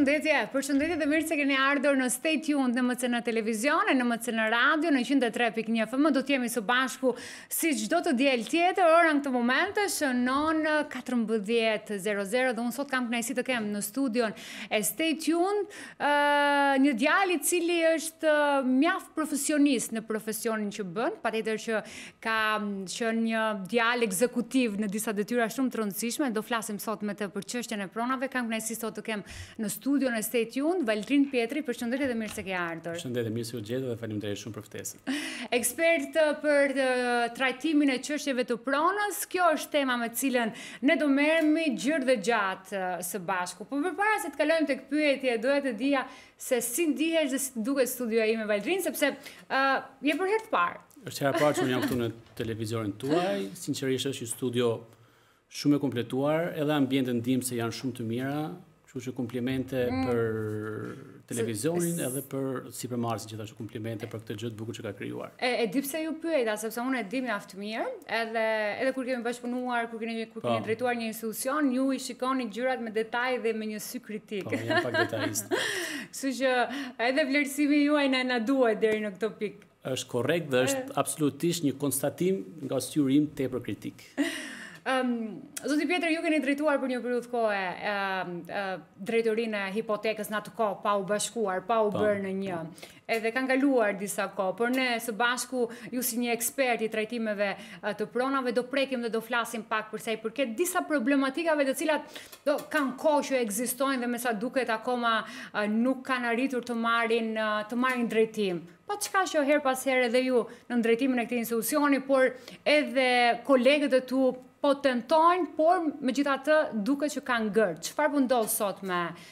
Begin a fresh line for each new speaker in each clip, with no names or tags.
Përshëndetje dhe mirë se keni ardhur në Stay Tuned në MCN Televizion e në MCN Radio në 103.1 FM. Do t'jemi së bashku si çdo të diel tjetër. Ora në këtë moment shënon 14:00 dhe unë sot kam kënaqësi të kem në studion e Stay Tuned një djalë i cili është mjaft profesionist në profesionin që bën, patjetër që ka qenë një djalë ekzekutiv në disa detyra shumë të rëndësishme. Do flasim sot me të për çështjen e pronave. Kam kënaqësi sot të kem në studion e Stay Tuned, Valtrin Pietri, përshëndetje dhe mirë se ke ardhur.
Përshëndetje, mirë se u gjeta dhe faleminderit shumë për ftesën.
Ekspert për trajtimin e çështjeve të pronës, kjo është tema me cilën ne do merremi gjatë dhe gjatë së bashku. Por përpara se të kalojmë tek pyetja, doja të dija se si ndihesh dhe si duket studioja ime Valtrin, sepse je për herë të parë.
Është hera e parë që unë jam këtu në televizionin tuaj, sinqerisht është një studio shumë e kompletuar, edhe ambientet ndim se janë shumë të mira. Kështu që komplimente për televizionin edhe për sipërmarrësin, gjithashtu komplimente për këtë gjë të bukur që ka krijuar.
E di pse ju pyeta, sepse unë e di mjaft mirë, edhe kur kemi bashkëpunuar, kur keni drejtuar një institucion, ju i shikoni gjërat me detaj dhe me një sy kritik.
Po, jam pak detajist.
Kështu që edhe vlerësimi juaj na duhet deri në këtë pikë.
Është korrekt dhe është absolutisht një konstatim nga syri im tepër kritik.
Zoti Pietër, ju keni drejtuar për një periudhë kohe drejtorinë e hipotekës në atë kohë, pa u bashkuar, pa u bërë në një. Edhe kanë kaluar disa kohë, por ne së bashku, ju si një ekspert i trajtimeve të pronave, do prekim dhe do flasim pak për sa i përket disa problematikave të cilat kanë kohë që ekzistojnë dhe me sa duket akoma nuk kanë arritur të marrin drejtim. Po çka që her pas here edhe ju në drejtimin e këtij institucioni, por edhe kolegët e tu po tentojnë, por megjithatë duket që kanë gërë. Çfarë po ndodh sot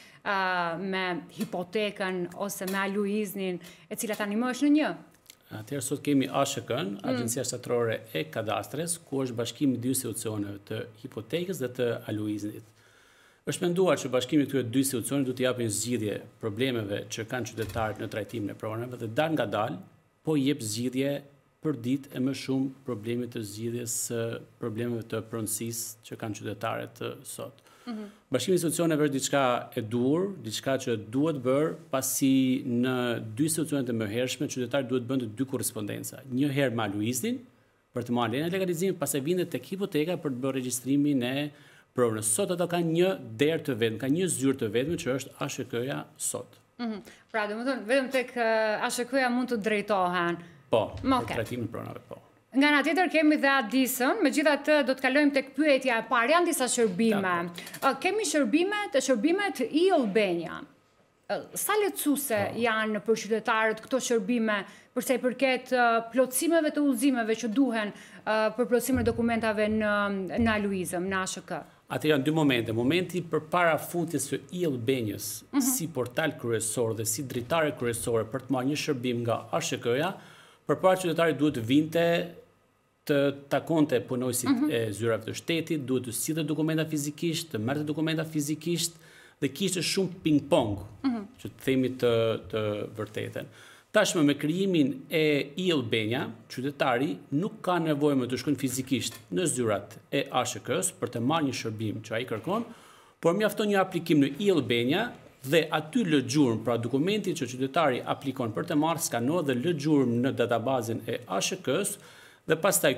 me hipotekën ose me aluiznin, e cila tani më është në një?
Atëherë sot kemi ASHK-n, Agjencia Shtatërore e Kadastres, ku është bashkimi i dy institucioneve të hipotekës dhe të aluiznit. Është menduar që bashkimi i këtyre dy institucioneve do të japë një zgjidhje problemeve që kanë qytetarët në trajtimin e pronave dhe dal nga dal po jep zgjidhje për ditë e më shumë problemet të zgjidhjes së problemeve të pronësisë që kanë qytetarët sot. Bashkimi i institucioneve është diçka e dur, diçka që duhet bërë pasi në dy institucionet e mëhershme qytetarët duhet bënë dy korrespondenca. Një herë me aluiznin për të marrë lejen e legalizimit, pastaj vinë tek hipoteka për të bërë regjistrimin e pronës. Sot ato kanë një derë të vetëm, kanë një zyrë të vetëm që është ASHK-ja sot.
Pra, domethënë vetëm tek ASHK-ja mund të drejtohen.
Po, për trajtimin e pronave, po.
Nga ana tjetër kemi dhe ADIS-ën, megjithatë do të kalojmë tek pyetja e parë. Janë disa shërbime. Kemi shërbimet i Albania. Sa lehtësuese janë për qytetarët këto shërbime për sa i përket plotësimeve të udhëzimeve që duhen për plotësimin e dokumentave në aluizëm, në ASHK?
Atë janë dy momente. Momenti përpara fundjes së e-Albaniës si portal kryesor dhe si dritare kryesore për të marrë një shërbim nga ASHK-ja, përpara qytetari duhet të vinte të takonte punojësit e zyrave të shtetit, duhet të sillte dokumenta fizikisht, të merrte dokumenta fizikisht dhe kishte shumë ping-pong, që të themi të vërtetën. Tashmë me krijimin e e-Albania, qytetari nuk ka nevojë më të shkojnë fizikisht në zyrat e ASHK-s për të marrë një shërbim që ai kërkon, por mjafton një aplikim në e-Albania dhe aty lë gjurmë, pra dokumenti që qytetari aplikon për të marrë skanohet dhe lë gjurmë në databazën e ASHK-s dhe pastaj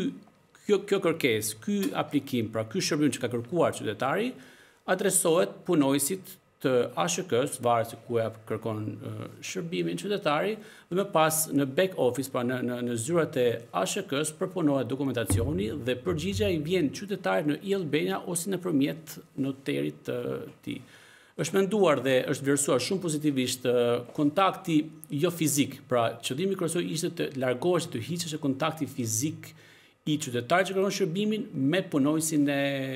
kjo kërkesë, ky aplikim, pra ky shërbim që ka kërkuar qytetari, adresohet punojësit të ASHK-s, varet se ku ja kërkon shërbimin qytetari, dhe më pas në back office, pra në zyrat e ASHK-s përpunohet dokumentacioni dhe përgjigja i vjen qytetarit në e-Albania ose nëpërmjet noterit të tij. Është menduar dhe është vlerësuar shumë pozitivisht kontakti jo fizik, pra qëllimi kryesor ishte të largohesh, të hiqesh kontakti fizik i qytetarit që kërkon shërbimin me punojësin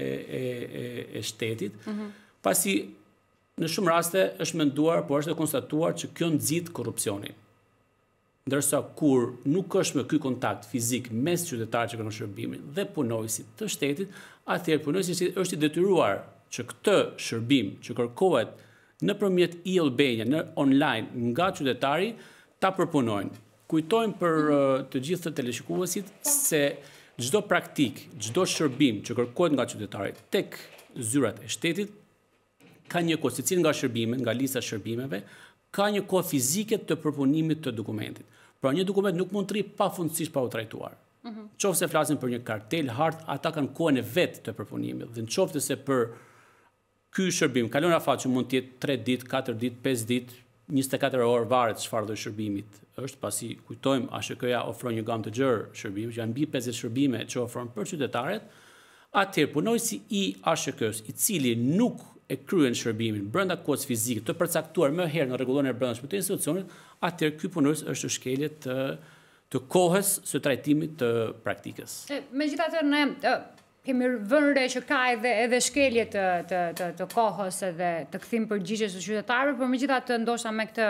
e shtetit, pasi në shumë raste është menduar, por është konstatuar që kjo nxit korrupsionin. Ndërsa kur nuk është me ky kontakt fizik mes qytetarit që kërkon shërbimin dhe punojësit të shtetit, atëherë punojësi është i detyruar që këtë shërbim që kërkohet nëpërmjet e-Albania në online nga qytetari ta përpunojnë. Kujtojmë për të gjithë të teleshikuesit se çdo praktik, çdo shërbim që kërkohet nga qytetari tek zyrat e shtetit ka një kohë, secili nga shërbimet, nga lista shërbimeve, ka një kohë fizike të përpunimit të dokumentit. Pra një dokument nuk mund të rri pafundësisht pa u trajtuar. Qoftë se flasin për një kartel, hartë, ata kanë kohën e vetë të përpunimit. Dhe në qoftë se për ky shërbim, kalon afat që mund të jetë 3 ditë, 4 ditë, 5 ditë, 24 orë varet çfarë lloj shërbimit është, pasi kujtojmë ASHK-ja ofron një gamë të gjerë shërbime, që janë mbi 50 shërbime që ofron për qytetarët, atëherë punojësi i ASHK-s, i cili nuk e kryen shërbimin brenda kohës fizike të përcaktuar më herë në rregullorin e brendshëm të institucionit, atëherë ky punojës është shkelje të kohës së trajtimit të praktikës.
Megjithatë ne kemi vënë re që ka edhe shkelje të kohës edhe të kthim përgjigjes së qytetarëve, por megjithatë ndoshta me këtë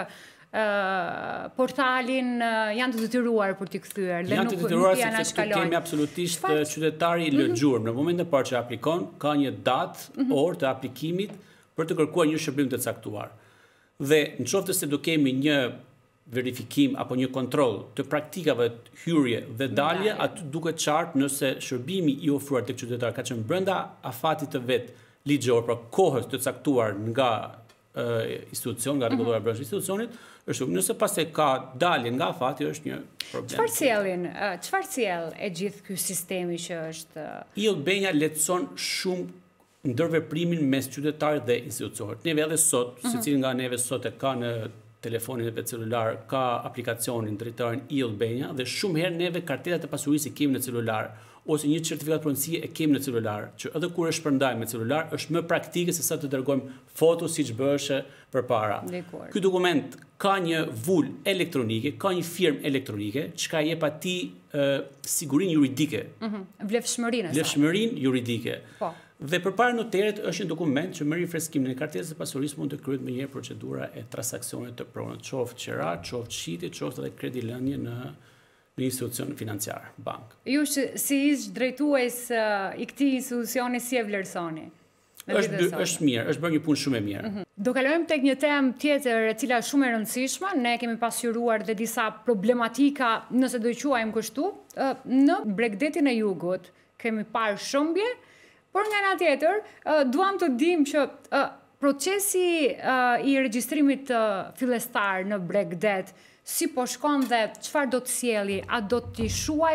portalin janë të detyruar për t'i kthyer dhe
janë të detyruar sepse këtu kemi absolutisht qytetari i lëgjur. Në momentin e parë që aplikon, ka një datë, orë të aplikimit për të kërkuar një shërbim të caktuar. Dhe në qoftë se do kemi një verifikim apo një kontroll të praktikave hyrje dhe dalje, aty duket qartë nëse shërbimi i ofruar tek qytetar ka qenë brenda afatit të vet ligjor, pra kohës të caktuar nga institucion, nga rregulluara brenda institucionit, është nëse pastaj ka dalje nga afati është një problem.
Çfarë sjell e gjithë ky sistemi që është
ILBENJA lehtëson shumë ndërveprimin mes qytetarit dhe institucionit. Neve edhe sot, secili nga neve sot e ka në telefonin e vet celular, ka aplikacionin drejtarin ILBENJA dhe shumë herë neve kartelat e pasurisë i kemi në celular ose një certifikat pronësie e kemi në celular, që edhe kur e shpërndajmë me celular është më praktike se sa të dërgojmë foto siç bëhej përpara. Ky dokument ka një vulë elektronike, ka një firmë elektronike, çka jep atij sigurinë juridike. Vlefshmërinë juridike.
Po.
Dhe përpara noterit është një dokument që merr freskimin e kartelës së pasurisë, mund të kryhet më njëherë procedura e transaksionit të pronët, qoftë qira, qoftë shitje, qoftë edhe kredilënie në institucion financiar, bank.
Ju si ish drejtues i këtij institucioni si e vlerësoni?
Është mirë, është bërë një punë shumë e mirë.
Do kalojmë tek një temë tjetër e cila është shumë e rëndësishme, ne kemi pasqyruar dhe disa problematika, nëse do i quajmë kështu, në Bregdetin e Jugut kemi parë shëmbje, por nga ana tjetër duam të dimë që procesi i regjistrimit fillestar në Bregdet si po shkon dhe çfarë do të sjelli, a do t'i shuaj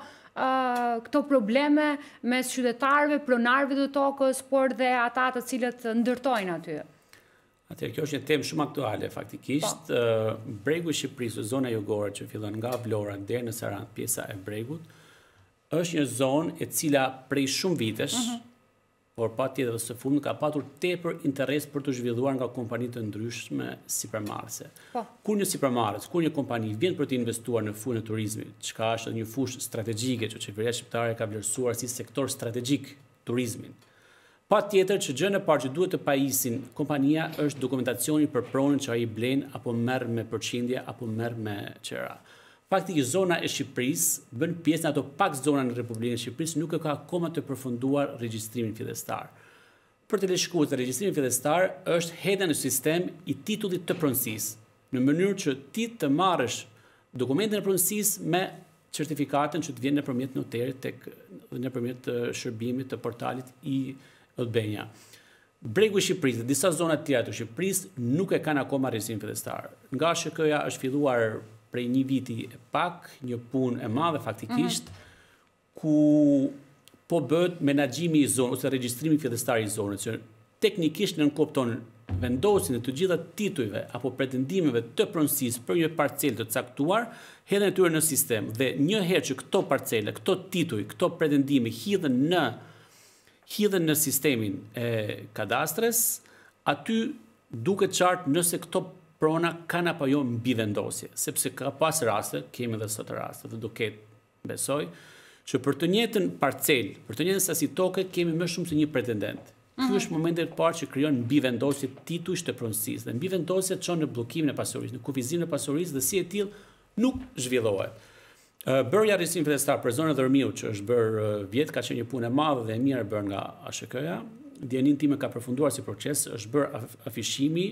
këto probleme mes qytetarëve, pronarëve të tokës, por dhe ata të cilët ndërtojnë aty?
Atëherë kjo është një temë shumë aktuale faktikisht. Bregu i Shqipërisë, zona jugore që fillon nga Vlora deri në Sarandë, pjesa e bregut, është një zonë e cila prej shumë vitesh, por patjetër së fundmi ka patur tepër interes për të zhvilluar nga kompani të ndryshme sipërmarrëse. Kur një sipërmarrës, kur një kompani vjen për të investuar në fushën e turizmit, çka është një fushë strategjike që qeveria shqiptare ka vlerësuar si sektor strategjik turizmin, patjetër që gjën e parë që duhet të pajisin kompania është dokumentacioni për pronën që ai blen apo merr me përqindje apo merr me qira. Faktikisht zona e Shqipërisë bën pjesë në ato pak zona në Republikën e Shqipërisë nuk e ka akoma të përfunduar regjistrimin fillestar. Për të lehtësuar të regjistrimin fillestar është hedhja në sistem i titullit të pronësisë, në mënyrë që ti të marrësh dokumentin e pronësisë me certifikatën që të vjen nëpërmjet noterit nëpërmjet shërbimit të portalit i ILBENJA. Bregu i Shqipërisë dhe disa zona të tjera të Shqipërisë nuk e kanë akoma regjistrimin fillestar. Nga ASHK-ja është filluar prej një viti e pak, një punë e madhe faktikisht, ku po bëhet menaxhimi i zonës ose regjistrimi fillestar i zonës, që teknikisht nënkupton vendosjen e të gjitha titujve apo pretendimeve të pronësisë për një parcelë të caktuar, hedhen e tyre në sistem dhe një herë që këto parcele, këto tituj, këto pretendime hidhen në sistemin e kadastres, aty duket qartë nëse këto prona kanë apo jo mbi vendosje, sepse ka pas raste, kemi edhe sot raste, dhe do ketë, besoj, që për të njëjtën parcelë, për të njëjtën sasi toke, kemi më shumë se një pretendent. Ky është momenti i parë që krijon mbi vendosje titujsh të pronësisë, dhe mbi vendosje çon në bllokimin e pasurisë, në kufizimin e pasurisë dhe si e tillë nuk zhvillohet. Bërja regjistrimi fillestar për zonën e Dërmiut, që është bërë vjet, ka qenë një punë e madhe dhe e mirë bërë nga ASHK-ja. Dianin time ka përfunduar si proces, është bërë afishimi,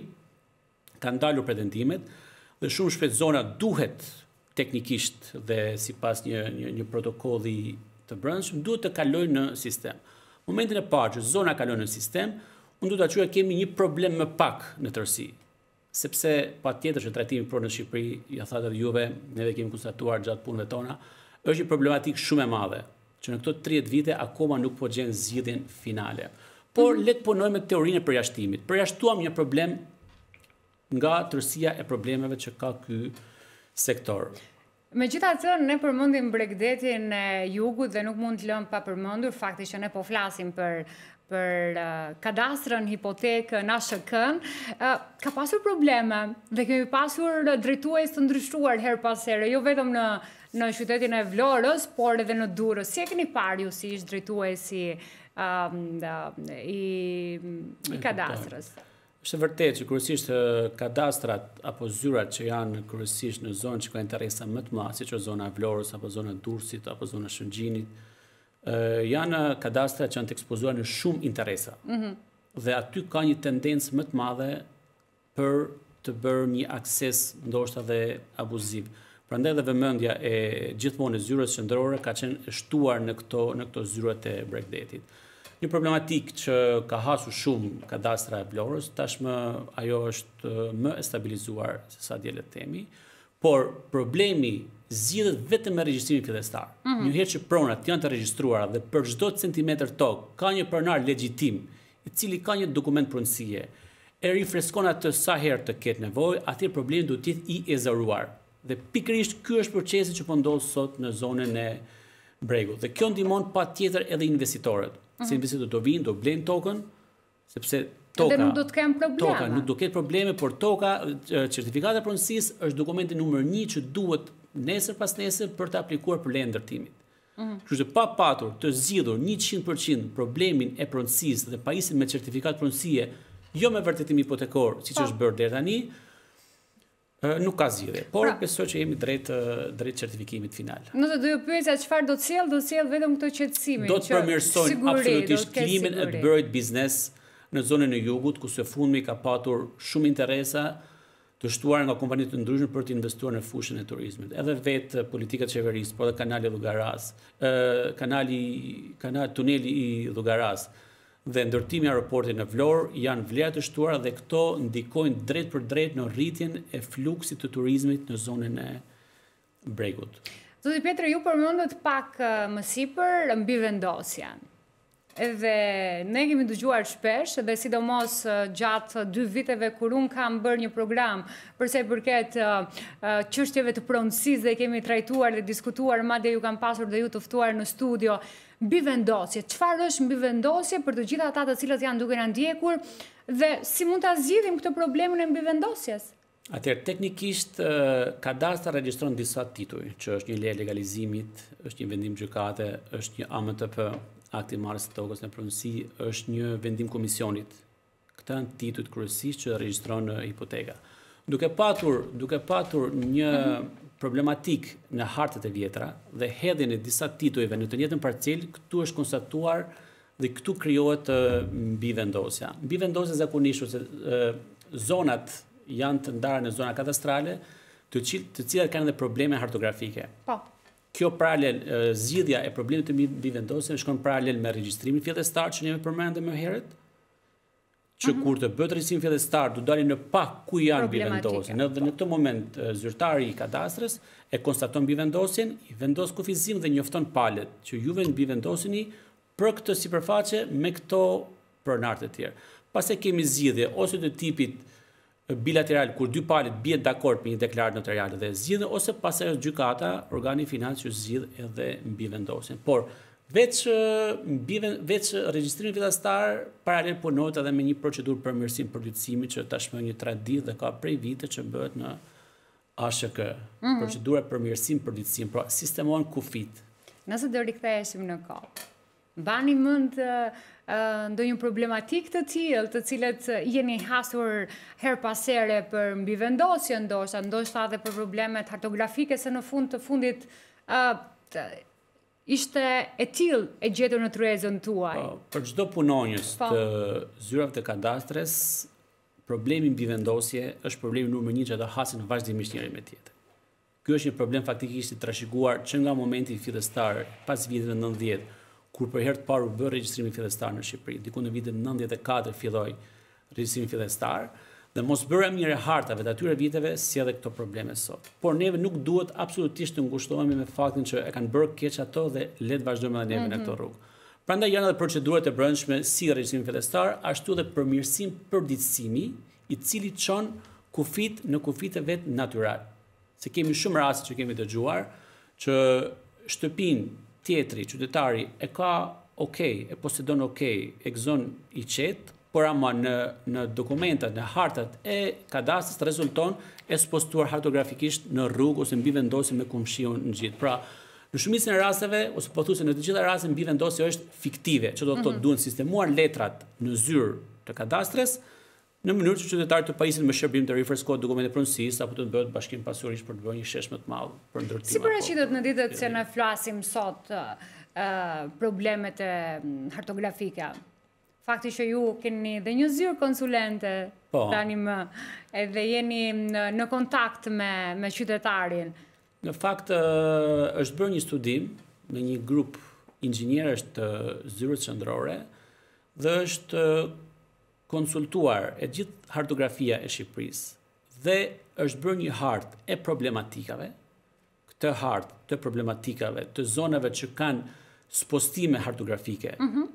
ka ndalur pretendimet dhe shumë shpejt zona duhet teknikisht dhe sipas një protokolli të brendshëm duhet të kalojë në sistem. Momentin e parë që zona kalon në sistem, unë du ta quaj kemi një problem më pak në tërësi. Sepse patjetër që trajtimi pro në Shqipëri, ja thatë edhe juve, neve kemi konstatuar gjatë punëve tona, është një problematikë shumë e madhe, që në këto 30 vite akoma nuk po gjen zgjidhjen finale. Por le të punojmë me teorinë e përjashtimit. Përjashtuam një problem nga tërësia e problemeve që ka ky sektor.
Megjithatë, ne përmendim Bregdetin e Jugut dhe nuk mund të lëm pa përmendur fakti që ne po flasim për kadastrën, hipotekën, ASHK-n, ka pasur probleme dhe kemi pasur drejtues të ndryshuar her pas here, jo vetëm në qytetin e Vlorës, por edhe në Durrës. Si e keni parë ju si ish drejtuesi i kadastrës?
Është vërtet që kryesisht kadastrat apo zyrat që janë kryesisht në zonë që ka interesa më të mëdha, siç është zona e Vlorës apo zona e Durrësit apo zona e Shëngjinit, janë kadastra që janë të ekspozuar në shumë interesa. Dhe aty ka një tendencë më të madhe për të bërë një akses ndoshta dhe abuziv. Prandaj dhe vëmendja e gjithmonë e zyrës qendrore ka qenë shtuar në këto zyrat e Bregdetit. Një problematik që ka hasur shumë kadastra e Vlorës, tashmë ajo është më e stabilizuar se sa dje le të themi, por problemi zgjidhet vetëm me regjistrimin fillestar. Njëherë që pronat janë të regjistruara dhe për çdo centimetër tokë ka një pronar legjitim, i cili ka një dokument pronësie, e rifreskon atë sa herë të ketë nevojë, atëherë problemi duhet të jetë i ezaruar. Dhe pikërisht ky është procesi që po ndodh sot në zonën e Bregut. Dhe kjo ndihmon patjetër edhe investitorët. Se investitorët do vinë, do blejnë tokën, sepse toka
nuk do të kenë probleme.
Toka nuk do ketë probleme, por toka, certifikata e pronësisë është dokumenti numër 1 që duhet nesër pas nesër për të aplikuar për lejën ndërtimit. Kështu që pa patur të zgjidhur 100% problemin e pronësisë dhe pajisin me certifikat pronësie, jo me vërtetim hipotekor, siç është bërë deri tani, nuk ka zgjidhje, por besoj që jemi drejt certifikimit final.
Nëse do ju pyesja çfarë do të sjell vetëm këtë qetësimin.
Do të përmirësojnë absolutisht klimën e të bërit biznes në zonën e Jugut, ku së fundmi ka patur shumë interesa të shtuar nga kompani të ndryshme për të investuar në fushën e turizmit. Edhe vetë politikat e qeverisë, por edhe kanali Dhugaras, tuneli i Dhugaras dhe ndërtimi i aeroportit në Vlorë janë vlera të shtuara dhe këto ndikojnë drejt për drejt në rritjen e fluksit të turizmit në zonën e Bregut.
Zoti Petër, ju përmendët pak më sipër mbi vendosjen. Edhe ne kemi dëgjuar shpesh dhe sidomos gjatë 2 viteve kur unë kam bërë një program përsa i përket çështjeve të pronësisë dhe kemi trajtuar dhe diskutuar, madje ju kam pasur dhe ju të ftuar në studio, mbi vendosje. Çfarë është mbi vendosje për të gjithë ata të cilët janë duke na ndjekur dhe si mund ta zgjidhim këtë problemin e mbi vendosjes?
Atëherë teknikisht kadastra regjistron disa tituj, që është një leje legalizimit, është një vendim gjykate, është një AMTP, akti marrës së tokës në pronësi, është një vendim komisionit. Këta janë titujt kryesisht që regjistron hipoteka. Duke patur një problematik në hartët e vjetra dhe hedhjen e disa titujve në të njëjtën parcel, këtu është konstatuar dhe këtu krijohet mbivendosja. Mbivendosja zakonisht ose zonat janë të ndarë në zona kadastrale, të cilat kanë edhe probleme hartografike.
Po.
Kjo paralel, zgjidhja e problemit të mbivendosjes shkon paralel me regjistrimin fillestar që ne përmendëm më herët, që kur të bëhet regjistrim fillestar do dalin në pak ku janë mbivendosje. Dhe në këtë moment zyrtari i kadastrës e konstaton mbivendosjen, i vendos kufizim dhe njofton palët që juve mbivendoseni për këtë sipërfaqe me këto pronar të tjerë. Pastaj kemi zgjidhje ose të tipit bilateral kur dy palët bien dakord me një deklaratë notariale dhe zgjidhen, ose pastaj është gjykata, organi financë që zgjidh edhe mbivendosjen. Por veç regjistrimi fillestar paralel punohet edhe me një procedurë përmirësim përdytësimi që tashmë një traditë dhe ka prej vite që bëhet në ASHK. Procedura përmirësim përdytësim, pra sistemohen kufit.
Nëse do riktheheshim në kohë, mbani mend ndonjë problematik të tillë, të cilët jeni hasur her pas here për mbivendosje ndoshta edhe për problemet hartografike se në fund të fundit ishte e tillë e gjetur në tryezën tuaj.
Për çdo punonjës të zyrave të kadastres, problemi mbivendosje është problemi numër 1 që ata hasin vazhdimisht njëri me tjetrin. Ky është një problem faktikisht i trashëguar që nga momenti fillestar pas viteve 90, kur për herë të parë u bë regjistrimi fillestar në Shqipëri, diku në vitin 94 filloi regjistrimi fillestar, dhe mos bëra mirë e hartave të atyre viteve si edhe këto probleme sot. Por neve nuk duhet absolutisht të ngushtohemi me faktin që e kanë bërë keq ato dhe le të vazhdojmë edhe neve në këtë rrugë. Prandaj janë edhe procedurat e brendshme si regjistrimi fillestar, ashtu edhe përmirësim përditësimi, i cili çon kufit në kufit e vet natyral. Se kemi shumë raste që kemi dëgjuar që shtëpinë tjetri, qytetari e ka okay, e posedon okay, e gëzon i qetë, por ama në dokumentat, në hartat e kadastrës rezulton ekspostuar hartografikisht në rrugë ose mbi vendosje me kumshiun në gjithë. Pra, në shumicën e rasteve, ose po thosë në të gjitha rastet mbi vendosje është fiktive, që do të thotë duhen sistemuar letrat në zyrë të kadastrës, në mënyrë që qytetarët të pajisën me shërbim të rifreskohet dokumente pronësisë apo të bëhet bashkim pasurish për të bërë një shesh më të madh për ndërtim.
Si paraqitet në ditët që ne flasim sot problemet e hartografike? Fakti që ju keni dhe një zyrë konsulente tani më, edhe jeni në kontakt me qytetarin.
Në fakt është bërë një studim në një grup inxhinierësh të zyrës qendrore dhe është konsultuar e gjithë hartografia e Shqipërisë dhe është bërë një hartë e problematikave. Këtë hartë të problematikave të zonave që kanë spostime hartografike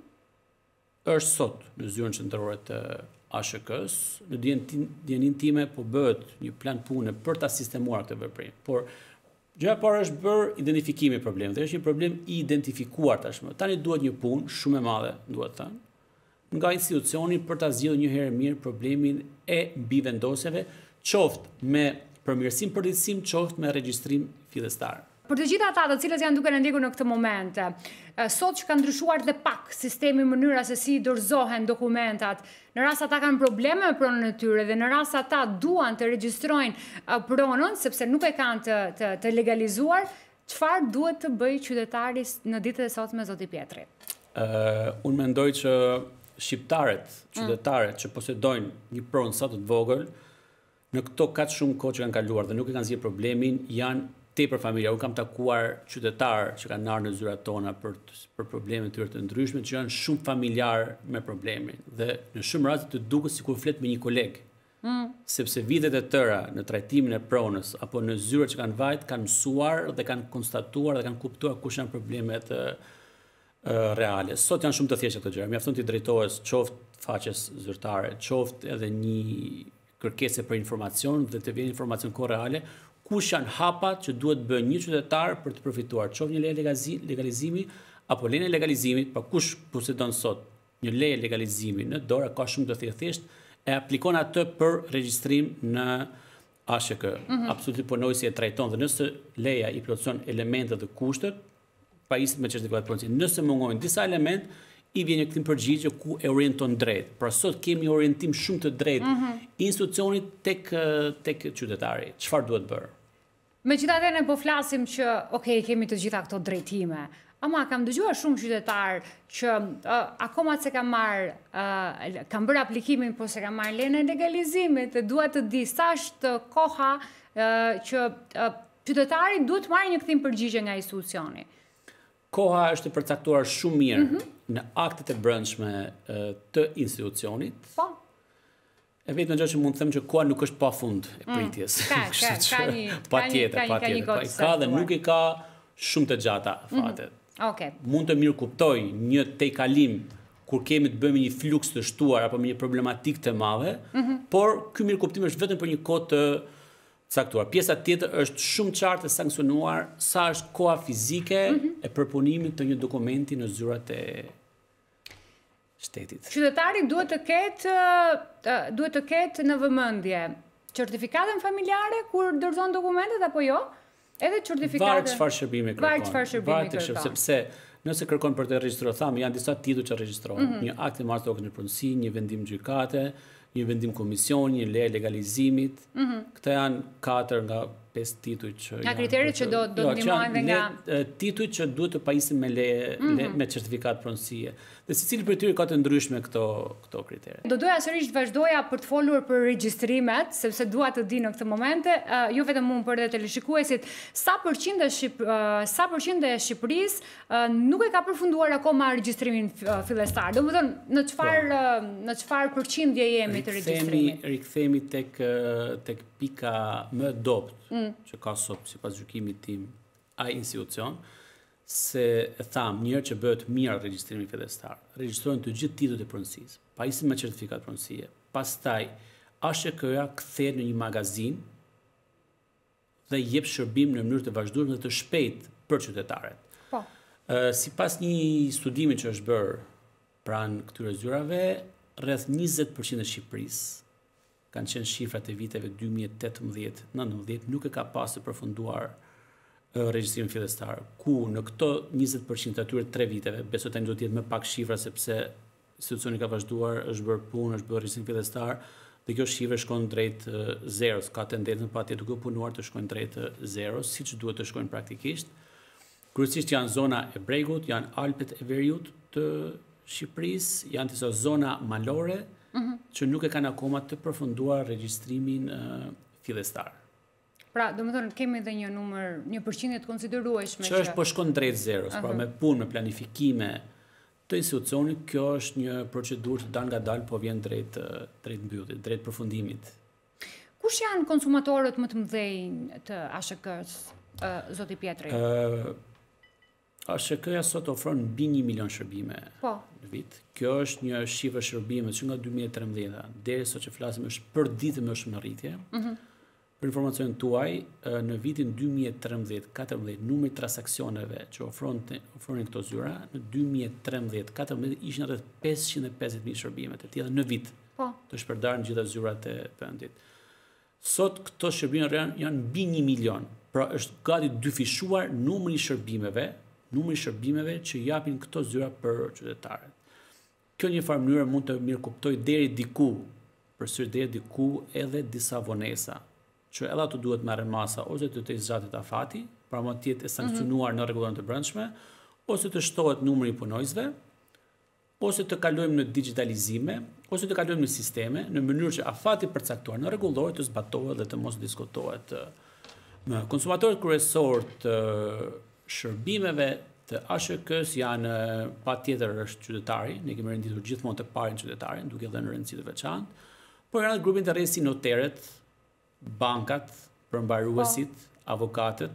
është sot në zyrën qendrore të ASHK-s, në dijenin time po bëhet një plan pune për ta sistemuar këtë veprim. Por gjëja e parë është bërë identifikimi i problemit, dhe është një problem i identifikuar tashmë. Tani duhet një punë shumë e madhe, duhet thënë, nga institucioni për ta zgjidhur një herë mirë problemin e mbivendosjeve, qoftë me përmirësim përditësim, qoftë me regjistrim fillestar.
Për të gjitha ata të cilët janë duke na ndjekur në këtë moment, sot që ka ndryshuar dhe pak sistemi, mënyra se si dorëzohen dokumentat, në rast ata kanë probleme me pronën e tyre dhe në rast ata duan të regjistrojnë pronën sepse nuk e kanë të legalizuar, çfarë duhet të bëjë qytetari në ditët e sotme, zoti Pietri?
Unë mendoj që shqiptarët, qytetarët që posedojnë një pronë sa të vogël, në këto kaq shumë kohë që kanë kaluar dhe nuk e kanë zgjidhur problemin, janë tepër familja. Unë kam takuar qytetarë që kanë ardhur në zyrat tona për probleme të tyre të ndryshme, që janë shumë familjar me problemin dhe në shumë raste të duket sikur flet me një koleg. Sepse vitet e tëra në trajtimin e pronës apo në zyrat që kanë vajt kanë mësuar dhe kanë konstatuar dhe kanë kuptuar kush janë problemet reale. Sot janë shumë të thjeshta këto gjëra. Mjafton ti drejtohesh qoftë faqes zyrtare, qoftë edhe një kërkesë për informacion dhe të vjen informacion korreale, kush janë hapat që duhet bëjë një qytetar për të përfituar, qoftë një leje legalizimi apo leje legalizimit, pa kush posedon sot një leje legalizimi në dorë, ka shumë të thjeshtë, e aplikon atë për regjistrim në ASHK. Absolutisht punojësi e trajton dhe nëse leja i plotëson elementet dhe kushtet, pajiset me certifikatë pronësie. Nëse mungojnë disa element, i vjen një kthim përgjigje ku e orienton drejt. Pra sot kemi orientim shumë të drejtë institucionit tek qytetari. Çfarë duhet bërë?
Megjithatë ne po flasim që kemi të gjitha këto drejtime. Ama kam dëgjuar shumë qytetar që akoma se kam bërë aplikimin, po se kam marrë lejen e legalizimit, dua të di sa është koha që qytetari duhet marrë një kthim përgjigje nga institucioni.
Koha është e përcaktuar shumë mirë në aktet e brendshme të institucionit.
Po.
E vetëm gjë që mund të them që koha nuk është pafund e pritjes. Patjetër. Ka dhe nuk i ka shumë të gjata fatet. Mund të mirë kuptoj një tejkalim kur kemi të bëjmë një fluks të shtuar apo me një problematik të madhe, por ky mirë kuptim është vetëm për një kohë të caktuar. Pjesa tjetër është shumë qartë e sankcionuar sa është koha fizike e përpunimit të një dokumenti në zyrat e shtetit.
Qytetari duhet të ketë në vëmendje certifikatën familjare kur dorëzon dokumentet apo jo? Edhe certifikatën.
Varet çfarë shërbimi kërkon. Sepse nëse kërkon për të regjistruar, janë disa titull që regjistrohen. Një akt i marrë tokën në pronësi, një vendim gjykate, një vendim komisioni, një leje legalizimit. Këta janë 4 nga 5 tituj që
nga kriteret që do ndihmohen dhe nga
tituj që duhet të pajisin me certifikat pronësie. Dhe secili prej tyre ka të ndryshme këto kritere.
Do doja sërish të vazhdoja për të folur për regjistrimet, sepse dua të di në këtë momente, jo vetëm unë për dhe teleshikuesit, sa përqind e Shqipërisë nuk e ka përfunduar akoma regjistrimin fillestar. Domethënë në çfarë përqindje jemi të regjistrimit?
Rikthehemi tek pika më dobët që ka sot sipas gjykimit tim ai institucion, se e tham, njërë që bëhet mirë regjistrimi fillestar, regjistrojnë të gjithë titujt e pronësisë, pajisin me certifikat pronësie, pastaj ASHK-ja kthehet në një magazin dhe jep shërbim në mënyrë të vazhdueshme dhe të shpejtë për qytetarët.
Po.
Sipas një studimi që është bërë pranë këtyre zyrave, rreth 20% e Shqipërisë kanë qenë shifrat e viteve 2018-19, nuk e ka pasur të përfunduar regjistrimin fillestar, ku në këto 20% atyre 3 viteve, besoj tani do të jetë më pak shifra sepse institucioni ka vazhduar, është bërë punë, është bërë regjistrim fillestar, dhe kjo shifre shkon drejt zeros, ka tendencën patjetër duke punuar të shkojnë drejt zeros, siç duhet të shkojnë praktikisht. Kryesisht janë zona e bregut, janë Alpet e Veriut të Shqipërisë, janë disa zona malore që nuk e kanë akoma të përfunduar regjistrimin fillestar.
Pra, domethënë kemi edhe një përqindje të konsiderueshme
që është po shkon drejt zeros, pra me punë, me planifikime të institucionit, kjo është një procedurë që dal nga dal po vjen drejt mbyllit, drejt përfundimit.
Kush janë konsumatorët më të mëdhenj të ASHK-s, zoti Pietri?
ASHK-ja sot ofron mbi 1 milion shërbime në vit. Kjo është një shifër shërbime që nga 2013 deri sot që flasim është për ditë më shumë në rritje. Për informacionin tuaj, në vitin 2013-14, numri i transaksioneve që ofronin këto zyra, në 2013-14 ishin rreth 550.000 shërbime të tilla në vit. Të shpërndarë në gjitha zyrat e vendit. Sot këto shërbime janë mbi 1 milion, pra është gati dyfishuar numri i shërbimeve që japin këto zyra për qytetarët. Kjo një farë mënyrë mund të mirë kuptoj deri diku edhe disa vonesa, që edhe ato duhet marrën masa ose të zgjatet afati, pra më të jetë e sankcionuar në rregullat e brendshme, ose të shtohet numri i punojësve, ose të kalojmë në digitalizime, ose të kalojmë në sisteme, në mënyrë që afati përcaktuar në rregullor të zbatohet dhe të mos diskutohet. Konsumatorët kryesorë të shërbimeve të ASHK-s janë patjetër është qytetari, ne kemi renditur gjithmonë të parin qytetarin, duke dhënë rëndësi të veçantë, por janë grupin të rreth si noterët, bankat, përmbaruesit, avokatët.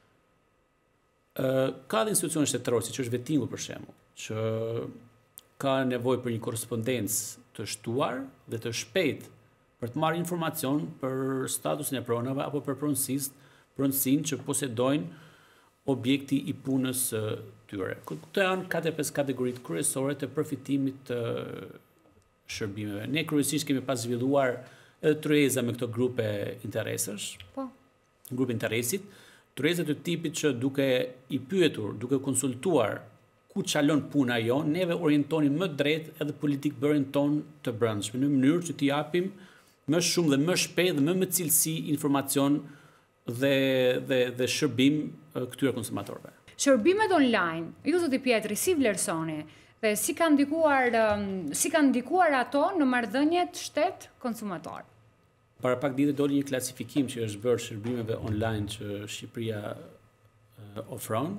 Ka dhe institucione shtetërore, siç është vettingu për shembull, që ka nevojë për një korrespondencë të shtuar dhe të shpejtë për të marrë informacion për statusin e pronave apo për pronësinë që posedojnë objekti i punës tyre. Këto janë 4-5 kategoritë kryesore të përfitimit të shërbimeve. Ne kryesisht kemi pas zhvilluar edhe tryeza me këto grupe interesesh, grupe interesit, tryeza të tipit që duke i pyetur, duke konsultuar ku çalon puna jonë, neve orientonin më drejt edhe politikë bërën tonë të brendshme, në mënyrë që t'i japim më shumë dhe më shpejt dhe më me cilësi informacion dhe shërbim këtyre konsumatorëve.
Shërbimet online, ju zoti Pietri, si vlerësoni dhe si kanë ndikuar ato në marrëdhëniet shtet-konsumator?
Para pak ditë doli një klasifikim që është bërë shërbimeve online që Shqipëria ofron.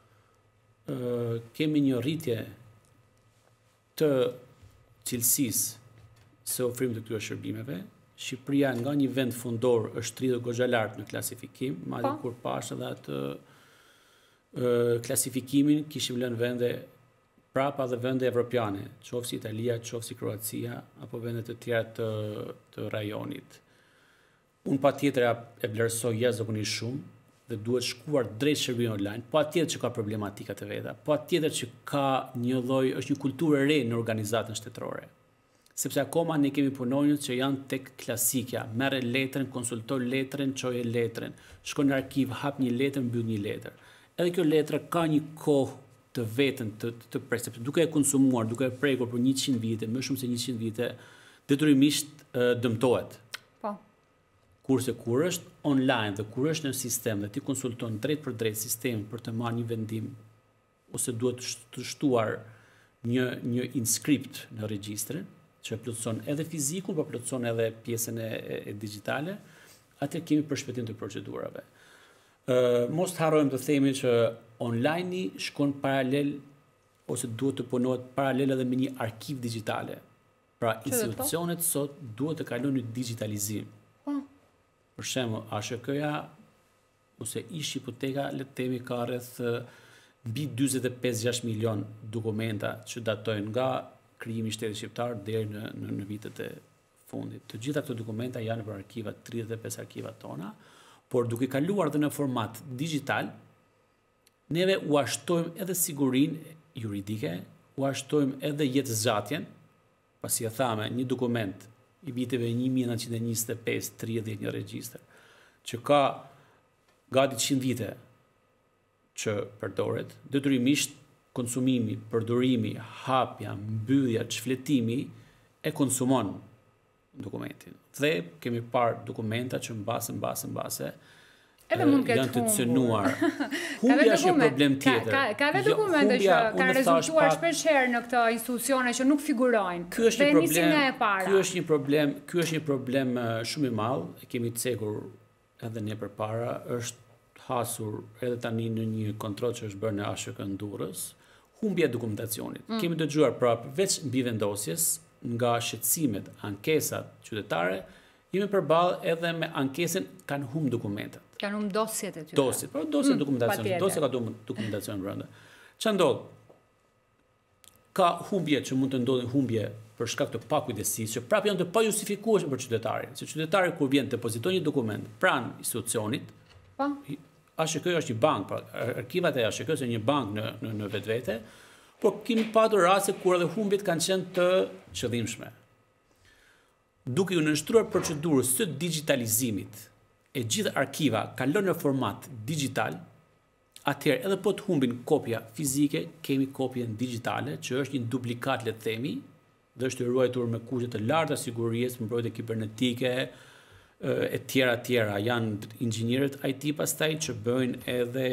Kemi një rritje të cilësisë së ofrimit të këtyre shërbimeve. Shqipëria nga një vend fundor është rritur goxha lart në klasifikim, madje kur pash edhe atë klasifikimin kishim lënë vende prapa dhe vende evropiane, qoftë Italia, qoftë Kroacia apo vende të tjera të rajonit. Unë patjetër e vlerësoj jashtëzakonisht shumë dhe duhet shkuar drejt shërbimit online. Patjetër që ka problematika të veta, patjetër që ka është një kulturë e re në organizatën shtetërore. Sepse akoma ne kemi punonjës që janë tek klasikja, merre letrën, konsulton letrën, çoje letrën, shkon në arkiv, hap një letër, mbyll një letër. Edhe kjo letër ka një kohë të vetën të sepse duke e konsumuar, duke e prekur për 100 vite, më shumë se 100 vite, detyrimisht dëmtohet. Kurse kur është online dhe kur është në sistem dhe ti konsulton drejt për drejt sistemin për të marrë një vendim ose duhet të shtuar një inskript në regjistre, që plotëson edhe fizikun, por plotëson edhe pjesën e digjitale, atë kemi përshpejtim të procedurave. Mos të harrojmë të themi që online-i shkon paralel ose duhet të punohet paralel edhe me një arkiv digjitale. Pra, institucionet sot duhet të kalojnë në digitalizim. Për shembull, ASHK-ja ose ish hipoteka le të themi ka rreth mbi 45-6 milion dokumenta që datojnë nga krijimi i shtetit shqiptar deri në vitet e fundit. Të gjitha këto dokumenta janë për arkivat, 35 arkivat tona, por duke kaluar dhe në format digital, neve u ashtojmë edhe sigurinë juridike, u ashtojmë edhe jetëzgjatjen, pasi e thame një dokument i viteve 1925-30 një regjistër, që ka gati 100 vite që përdoret, detyrimisht konsumimi, përdorimi, hapja, mbyllja, çfletimi e konsumon dokumentin. Dhe kemi parë dokumenta që mbase janë të cënuar. Humbja është një problem tjetër.
Ka dhe dokumente që ka rezultuar shpeshherë në këto institucione që nuk figurojnë.
Ky është një problem shumë i madh, e kemi cekur edhe ne përpara, është hasur edhe tani në një kontroll që është bërë në ASHK Durrës, humbja e dokumentacionit. Kemi dëgjuar prapë veç mbi vendosjes nga shqetësimet, ankesat qytetare, jemi përballë edhe me ankesën kanë humb dokumentat.
Kanë humb dosjet e tyre.
Dosjet, por dosje dokumentacion, dosje ka dokumentacion brenda. Ç'a ndodh? Ka humbje që mund të ndodhin humbje për shkak të pakujdesisë, që prapë janë të pajustifikueshme për qytetarin. Se qytetari kur vjen të depoziton një dokument pranë institucionit, ASHK është një bank, pra arkivat e ASHK-s janë një bank në vetvete, por kemi patur raste kur edhe humbjet kanë qenë të qëllimshme. Duke u nënshtruar procedurës së digitalizimit, e gjithë arkiva kalon në format digital, atëherë edhe po të humbin kopja fizike, kemi kopjen digitale, që është një duplikat le të themi, dhe është ruajtur me kushte të larta sigurisë, mbrojtje kibernetike, e tjera, janë inxhinierët IT pastaj që bëjnë edhe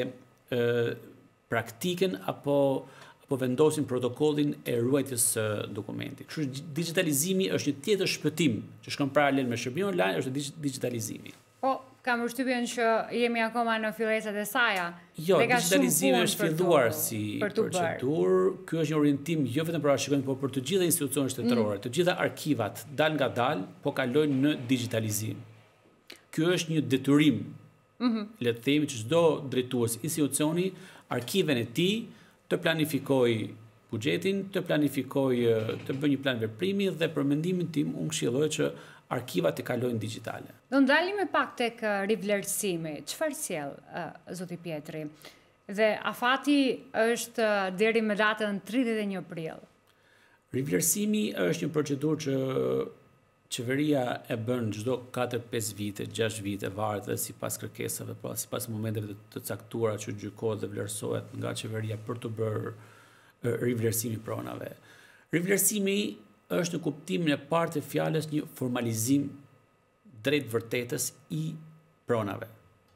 praktikën apo vendosin protokollin e ruajtjes së dokumentit. Kështu digitalizimi është një tjetër shpëtim që shkon paralel me shërbimi online, është digitalizimi.
Po, kam përshtypjen që jemi akoma në fillesat e saja.
Jo, digitalizimi është filluar si procedurë. Ky është një orientim jo vetëm për ASHK-n, por për të gjitha institucionet shtetërore, të gjitha arkivat dal nga dal po kalojnë në digitalizim. Ky është një detyrim, le të themi, që çdo drejtues institucioni arkiven e tij të planifikoj buxhetin, të bëjë një plan veprimi dhe për mendimin tim unë këshilloj që arkivat të kalojnë digjitale.
Do ndalim e pak tek rivlerësimi. Çfarë sjell zoti Pietri? Dhe afati është deri me datën 31 prill.
Rivlerësimi është një procedurë që qeveria e bën çdo 4-5 vite, 6 vite, varet dhe sipas kërkesave, po sipas momenteve të caktuara që gjykohet dhe vlerësohet nga qeveria për të bërë rivlerësimi pronave. Rivlerësimi është në kuptimin e parë të fjalës një formalizim drejt vërtetës i pronave.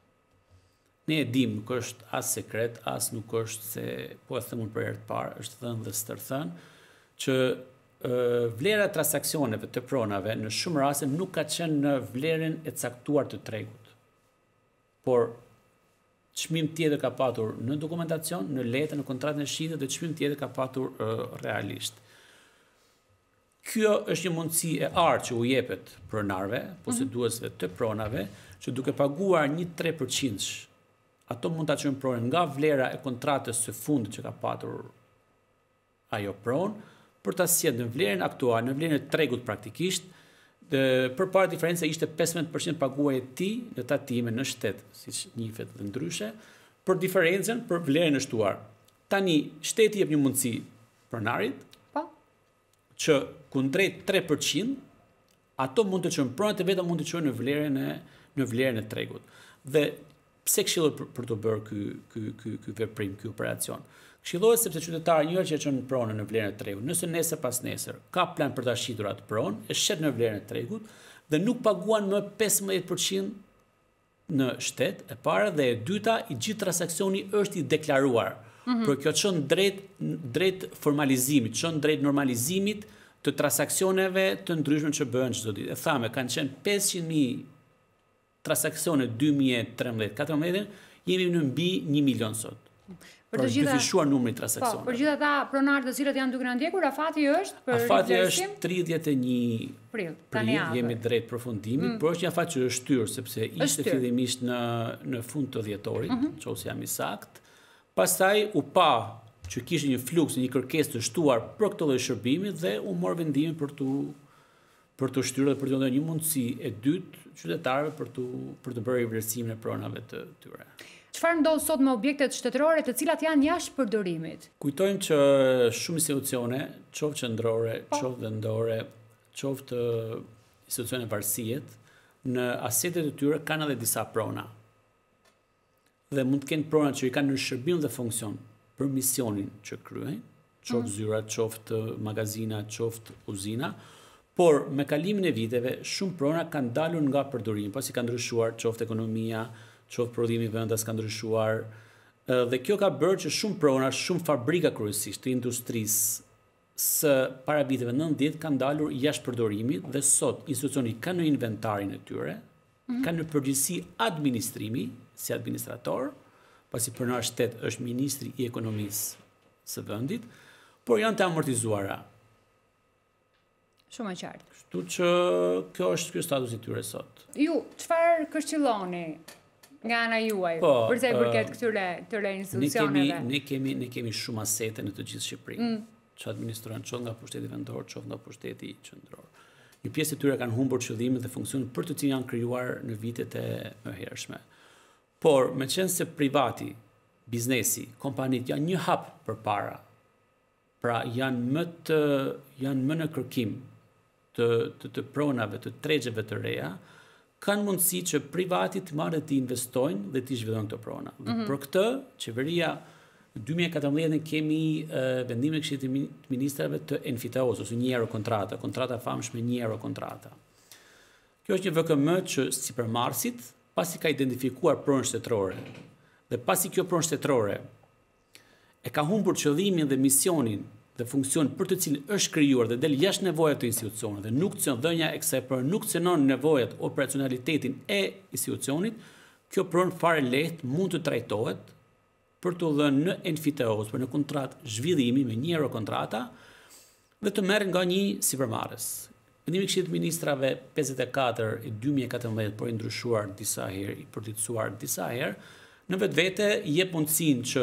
Ne e dim, nuk është as sekret, as nuk është se po e thëmë për herë të parë, është thënë dhe stërthënë, që vlera e transaksioneve të pronave në shumë raste nuk ka qenë në vlerën e caktuar të tregut. Por çmim tjetër ka patur në dokumentacion, në letë, në kontratën e shitje dhe çmim tjetër ka patur realisht. Kjo është një mundësi e artë që u jepet pronarve, poseduesve të pronave, që duke paguar 1-3%, ato mund ta çojnë pronën nga vlera e kontratës së fundit që ka patur ajo pronë, për ta sjellë në vlerën aktuale, në vlerën e tregut praktikisht, përpara diferenca ishte 15% paguaje ti në tatime në shtet, siç njihet dhe ndryshe, për diferencën për vlerën e shtuar. Tani shteti jep një mundësi pronarit, që kundrejt 3%, ato mund të çojnë pronat e veta mund të çojnë në vlerën e tregut. Dhe pse këshilloj për të bërë ky veprim, ky operacion? Këshillohet sepse qytetari njëherë që e çon pronën në vlerën e tregut, nëse nesër pas nesër ka plan për ta shitur atë pronë, e shet në vlerën e tregut, dhe nuk paguan më 15% në shtet, e para, dhe e dyta, i gjithë transaksioni është i deklaruar. Por kjo çon drejt formalizimit, çon drejt normalizimit të transaksioneve të ndryshme që bëhen çdo ditë. E thamë, kanë qenë 500.000 transaksione 2013-14, jemi në mbi 1 milion sot. Për të dyfishuar numri transaksione.
Për gjithë ata pronarë të cilët janë duke na ndjekur, afati është për
afati është 31
prill.
Jemi drejt përfundimit, por është një afat që është shtyrë, sepse ishte fillimisht në fund të dhjetorit, nëse jam i saktë. Pastaj u pa që kishte një fluks, një kërkesë të shtuar për këtë lloj shërbimi dhe u mor vendimin për të shtyrë dhe për të dhënë një mundësi e dytë qytetarëve për të bërë vlerësimin e pronave të tyre.
Çfarë ndodh sot me objektet shtetërore të cilat janë jashtë përdorimit?
Kujtojmë që shumë institucione, qoftë qendrore, qoftë vendore, qoftë institucione varësiet, në asetet e tyre kanë edhe disa prona. Dhe mund të kenë prona që i kanë në shërbim dhe funksion për misionin që kryejnë, qoftë zyrat, qoftë magazina, qoftë uzina, por me kalimin e viteve shumë prona kanë dalur nga përdorimi, pasi ka ndryshuar qoftë ekonomia, qoftë prodhimi vendas ka ndryshuar, dhe kjo ka bërë që shumë prona, shumë fabrika kryesisht të industrisë së para viteve 90 kanë dalur jashtë përdorimit dhe sot institucioni kanë në inventarin e tyre, kanë në përgjithësi administrimi si administrator, pasi pronar shtet është ministri i ekonomisë së vendit, por janë të amortizuara.
Shumë e qartë.
Kështu që kjo është statusi i tyre sot.
Ju, çfarë këshilloni nga ana juaj, për sa i përket këtyre institucioneve?
Ne kemi shumë asete në të gjithë Shqipërinë, që administrojnë qoftë nga pushteti vendor, qoftë nga pushteti qendror. Një pjesë e tyre kanë humbur qëllimin dhe funksionin për të cilin janë krijuar në vitet e mëhershme. Por, me qenë se privati, biznesi, kompanit janë një hap përpara, pra janë më në kërkim të pronave, të tregjeve të reja, kanë mundësi që privatit marrë të investojnë dhe të zhvillojnë këto prona. Dhe për këtë, qeveria 2014 kemi vendimin e Këshillit të Ministrave të NFTO-s, ose 1 euro kontrata, kontrata famshme 1 euro kontrata. Kjo është një VKM që sipërmarrësit, pasi ka identifikuar pronë shtetërore, dhe pasi kjo pronë shtetërore e ka humbur qëllimin dhe misionin dhe funksion për të cilin është krijuar dhe del jashtë nevojave të institucionit dhe nuk cënon dhënia e kësaj pronë, nuk cënon nevojat operacionalitetin e institucionit, kjo pronë fare lehtë mund të trajtohet për të dhënë në NFTO-s, për në kontratë zhvillimi me 1 euro kontrata dhe të merret nga një sipërmarrës. Vendimi i Këshillit të Ministrave 54 i 2014, por i ndryshuar disa herë, i përditësuar disa herë, në vetvete jep mundësinë që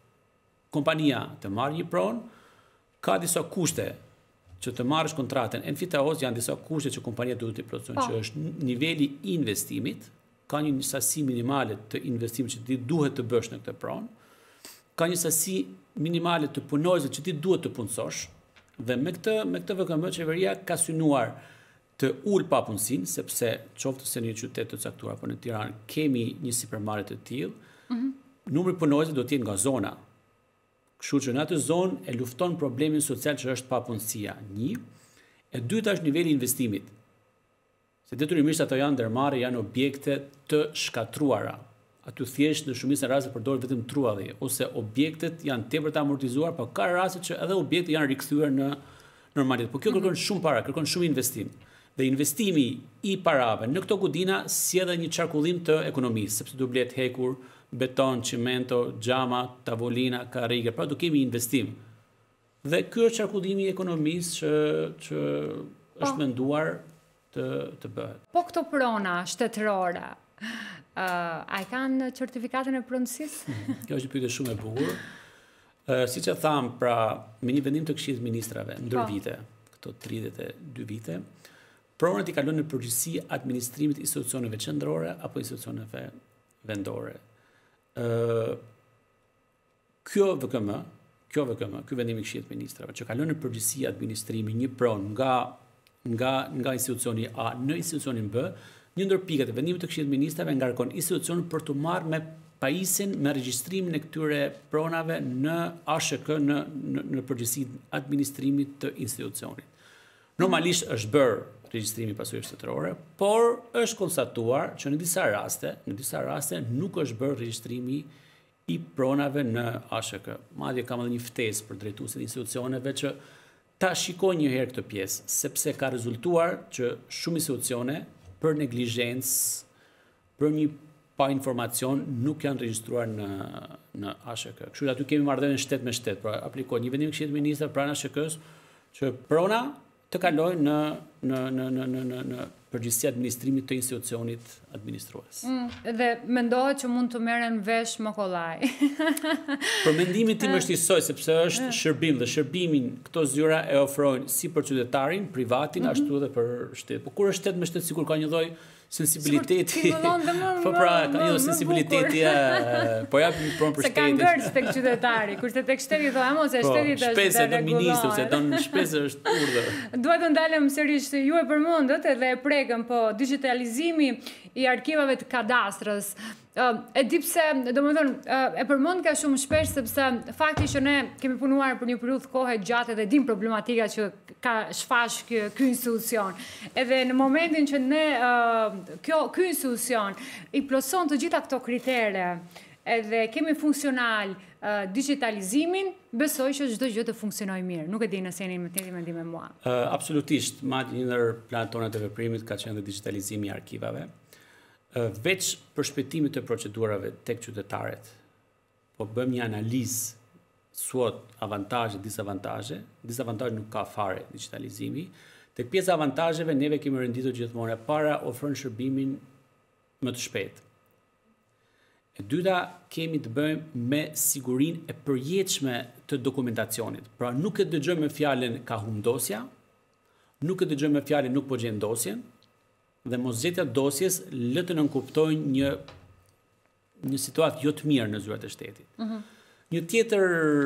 kompania të marrë një pronë, ka disa kushte që të marrësh kontratën NFTO-s, janë disa kushte që kompania duhet të plotësojë, që është niveli i investimit, ka një sasi minimale të investimit që ti duhet të bësh në këtë pronë, ka një sasi minimale të punojësve që ti duhet të punësosh, dhe me këtë VKM qeveria ka synuar të ul papunësinë, sepse qoftë se në një qytet të caktuar, por në Tiranë kemi një sipërmarrje të tillë, numri punojësve do të jetë nga zona. Kështu që në atë zonë e lufton problemin social që është papunësia. 1, e dyta është niveli i investimit. Se detyrimisht ato janë ndërmarrje, janë objekte të shkatruara. Aty thjesht në shumicën e rasteve përdoret vetëm trualli, ose objektet janë tepër të amortizuar, por ka raste që edhe objektet janë rikthyer në normalitet. Por kjo kërkon shumë para, kërkon shumë investim. Dhe investimi i parave në këto godina sjell një çarkullim të ekonomisë, sepse do blet hekur beton, cimento, xhama, tavolina, karrige, pra do kemi investim. Dhe ky është çarkullimi i ekonomisë që është menduar të bëhet.
Po këto prona shtetërore, a i kanë certifikatën e pronësisë?
Kjo është një pyetje shumë e bukur. Siç e tham, pra, me një vendim të Këshillit të Ministrave ndër vite, këto 32 vite, pronat i kalojnë në përgjegjësi administrimit institucioneve qendrore apo institucioneve vendore. Ky vendim i Këshillit të Ministrave që kalon në përgjegjësi administrimi një pronë nga institucioni A në institucionin B, një ndër pikat e vendimit të Këshillit të Ministrave ngarkon institucionin për të marrë me pajisjen me regjistrimin e këtyre pronave në ASHK në përgjegjësi administrimit të institucionit. Normalisht është bërë regjistrimi pasurisë shtetërore, por është konstatuar që në disa raste nuk është bërë regjistrimi i pronave në ASHK. Madje kam edhe një ftesë për drejtuesit e institucioneve që ta shikojnë një herë këtë pjesë, sepse ka rezultuar që shumë institucione për neglizhencë, për një pa informacion nuk janë regjistruar në ASHK. Kështu aty kemi marrëdhënie shtet me shtet, pra aplikojnë një vendim Këshillit të Ministrave pranë ASHK-s që prona të kalojnë në përgjegjësi administrimit të institucionit administrues.
Dhe mendohet që mund të merren vesh më kollaj.
Për mendimin tim është njësoj, sepse është shërbim dhe shërbimin këto zyra e ofrojnë si për qytetarin, privatin, ashtu edhe për shtet. Po kur është shtet me shtet sikur ka një lloj sensibiliteti. Po pra, ka një sensibiliteti, po jap një pronë për shtetin.
Se ka ngërç tek qytetari, kurse tek shteti thonë, mos e shteti është
shpesë do ministru, se don shpesë është urdhër.
Dua të ndalem sërish ju e përmendët edhe e prekëm, po digitalizimi i arkivave të kadastrës. E di pse, domethënë, e përmend ka shumë shpesh sepse fakti që ne kemi punuar për një periudhë kohe gjatë dhe dim problematika që ka shfash ky institucion. Edhe në momentin që ne ky institucion i plotson të gjitha këto kritere edhe kemi funksional digitalizimin, besoj që çdo gjë të funksionojë mirë. Nuk e di nëse jeni me të mendim me mua.
Absolutisht, madje një ndër planët tona të veprimit ka qenë dhe digitalizimi i arkivave. Veç për shpejtimin të procedurave tek qytetarët, po bëjmë një analizë SWOT avantazhe, disavantazhe. Disavantazhe nuk ka fare digitalizimi. Tek pjesa avantazheve neve kemi renditur gjithmonë e para ofron shërbimin më të shpejtë. E dyta, kemi të bëjmë me sigurinë e përjetshme të dokumentacionit. Pra nuk e dëgjojmë fjalën ka humbë dosja, nuk e dëgjojmë fjalën nuk po gjen dosjen, dhe mosgjetja dosjes lë të nënkuptojnë një situatë jo të mirë në zyrat e shtetit. Një tjetër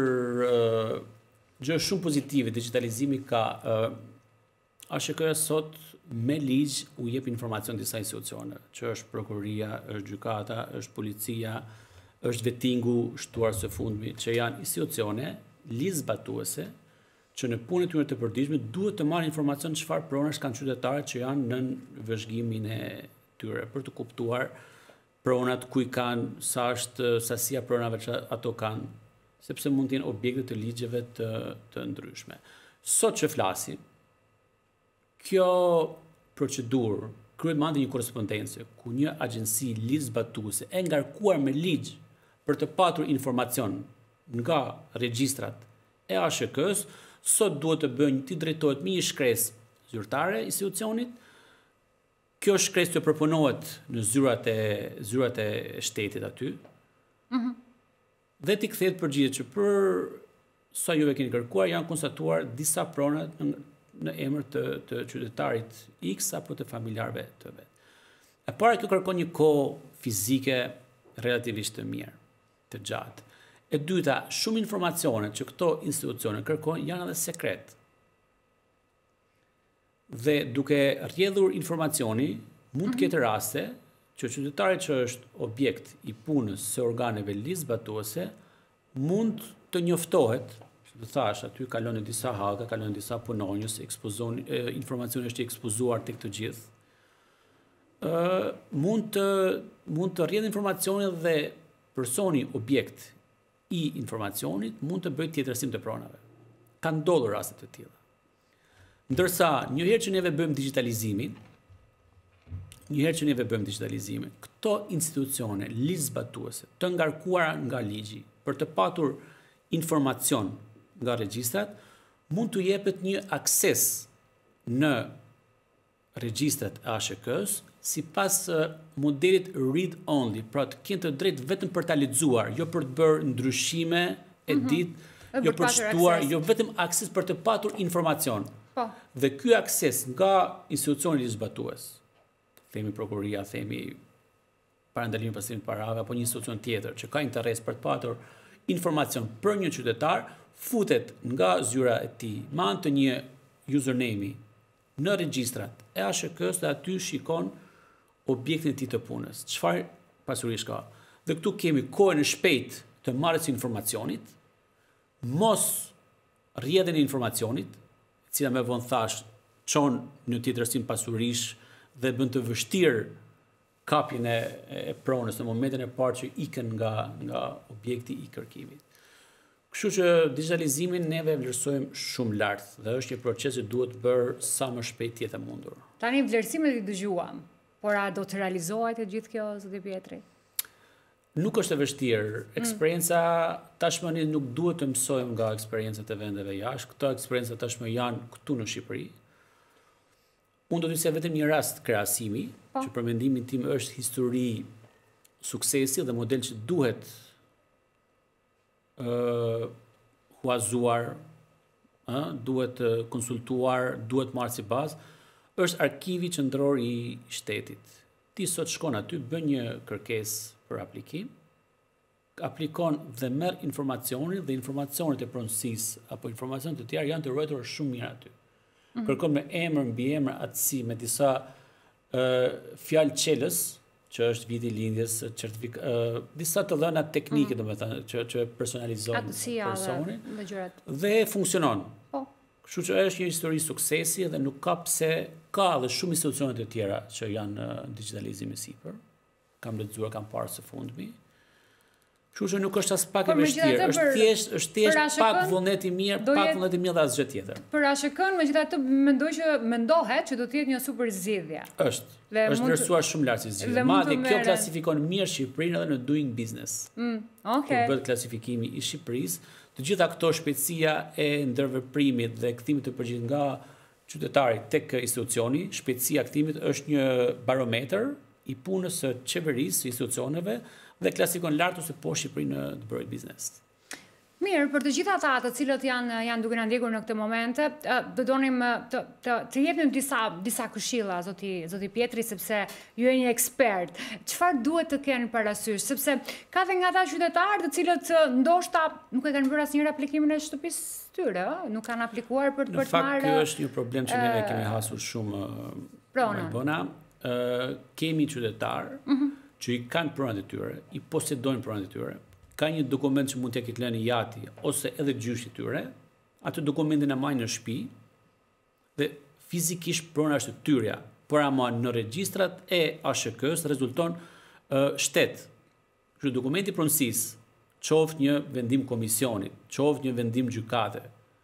gjë shumë pozitive digitalizimi ka ASHK-ja sot me ligj u jep informacion disa institucione, që është prokuroria, është gjykata, është policia, është vettingu shtuar së fundmi, që janë institucione ligjzbatuese që në punën e tyre të përditshme duhet të marrin informacion çfarë pronash kanë qytetarët që janë në vëzhgimin e tyre për të kuptuar pronat ku i kanë, sa është sasia pronave që ato kanë, sepse mund të jenë objekte të ligjeve të ndryshme. Sot që flasim, kjo procedurë kryet me anë të një korrespondencë ku një agjenci ligjzbatuese e ngarkuar me ligj për të patur informacion nga regjistrat e ASHK-s, sot duhet të bëjnë të drejtohet me një shkresë zyrtare institucionit. Kjo shkresë të proponohet në zyrat e shtetit aty. Dhe t'i kthehet përgjigje që për sa juve keni kërkuar janë konstatuar disa prona në emër të qytetarit X apo të familjarëve të vet. E para kjo kërkon një kohë fizike relativisht të mirë, të gjatë. E dyta, shumë informacione që këto institucione kërkojnë janë edhe sekret. Dhe duke rrjedhur informacioni, mund të ketë raste që qytetari që është objekt i punës së organeve ligjzbatuese mund të njoftohet, që të thash, aty kalon në disa haka, kalon në disa punonjës, informacioni është i ekspozuar tek të gjithë. Mund të rrjedhë informacioni dhe personi objekt i informacionit mund të bëjë tjetërsim të pronave. Ka ndodhur raste të tilla. Ndërsa njëherë që neve bëjmë digitalizimin, këto institucione ligjzbatuese të ngarkuara nga ligji për të patur informacion nga regjistrat, mund të jepet një akses në regjistrat e ASHK-s sipas modelit read only, pra të kenë të drejtë vetëm për ta lexuar, jo për të bërë ndryshime edit, jo për të shtuar, jo vetëm akses për të patur informacion. Dhe ky akses nga institucioni ligjzbatues, themi prokuroria, themi parandalimi pastrimit të parave apo një institucion tjetër që ka interes për të patur informacion për një qytetar, futet nga zyra e tij me anë të një username në regjistrat e ASHK-s dhe aty shikon objektin e tij të punës. Çfarë pasurish ka? Dhe këtu kemi kohën e shpejtë të marrjes së informacionit, mos rrjedhjen e informacionit, cila më vonë thash çon në tjetërsim pasurish dhe bën të vështirë kapjen e pronës në momentin e parë që ikën nga objekti i kërkimit. Kështu që digitalizimin neve vlerësojmë shumë lart dhe është një proces që duhet bërë sa më shpejt jetë e mundur.
Tani vlerësimet i dëgjuam, por a do të realizohet e gjithë kjo, zoti Pietri?
Nuk është e vështirë. Eksperienca tashmë nuk duhet të mësojmë nga eksperiencat e vendeve jashtë. Këto eksperienca tashmë janë këtu në Shqipëri. Unë do të sjell vetëm një rast krahasimi, që për mendimin tim është histori suksesi dhe model që duhet huazuar, duhet konsultuar, duhet marrë si bazë, është arkivi qendror i shtetit. Ti sot shkon aty, bën një kërkesë për aplikim, aplikon dhe merr informacionin dhe informacionet e pronësisë apo informacionet e tjerë janë të ruajtur shumë mirë aty. Kërkon me emër, mbi emër, atësi, me disa fjalë çelës, që është viti i lindjes, disa të dhëna teknike, domethënë, që personalizon personin dhe funksionon. Kështu që është një histori suksesi dhe nuk ka pse, ka dhe shumë institucionet e tjera që janë digitalizimi sipër. Kam lexuar, kam parë së fundmi. Kështu që nuk është as pak e vështirë, është thjesht pak vullnet i mirë, dhe asgjë tjetër.
Për ASHK-n, megjithatë mendohet që do të jetë një super zgjidhje.
Është vlerësuar shumë lart si zgjidhje. Madje kjo klasifikon mirë Shqipërinë edhe në Doing Business. Kur bëhet klasifikimi i Shqipërisë, të gjitha këto shpejtësia e ndërveprimit dhe kthimit të përgjithshëm nga qytetarit tek institucioni, shpejtësia e kthimit është një barometër i punës së qeverisë, institucioneve dhe klasikon lart ose poshtë Shqipërinë në të bërë biznes.
Mirë, për të gjitha ata të cilët janë duke na ndjekur në këtë moment, do donim të jepnim disa këshilla, zoti Pietri, sepse ju je një ekspert. Çfarë duhet të keni parasysh? Sepse ka dhe nga ata qytetarë të cilët ndoshta nuk e kanë bërë asnjëherë aplikimin e shtëpisë tyre, nuk kanë aplikuar për të marrë.
Në fakt, kjo është një problem që ne kemi hasur shumë pronën. Kemi qytetarë që i kanë pronat e tyre, i posedojnë pronat e tyre, ka një dokument që mund t'ja ketë lënë jati ose edhe gjyshi i tyre, atë dokumentin e majnë në shtëpi dhe fizikisht prona është tyrja, por ama në regjistrat e ASHK-s rezulton shtet. Kështu dokumenti pronësisë, qoftë një vendim komisioni, qoftë një vendim gjykate,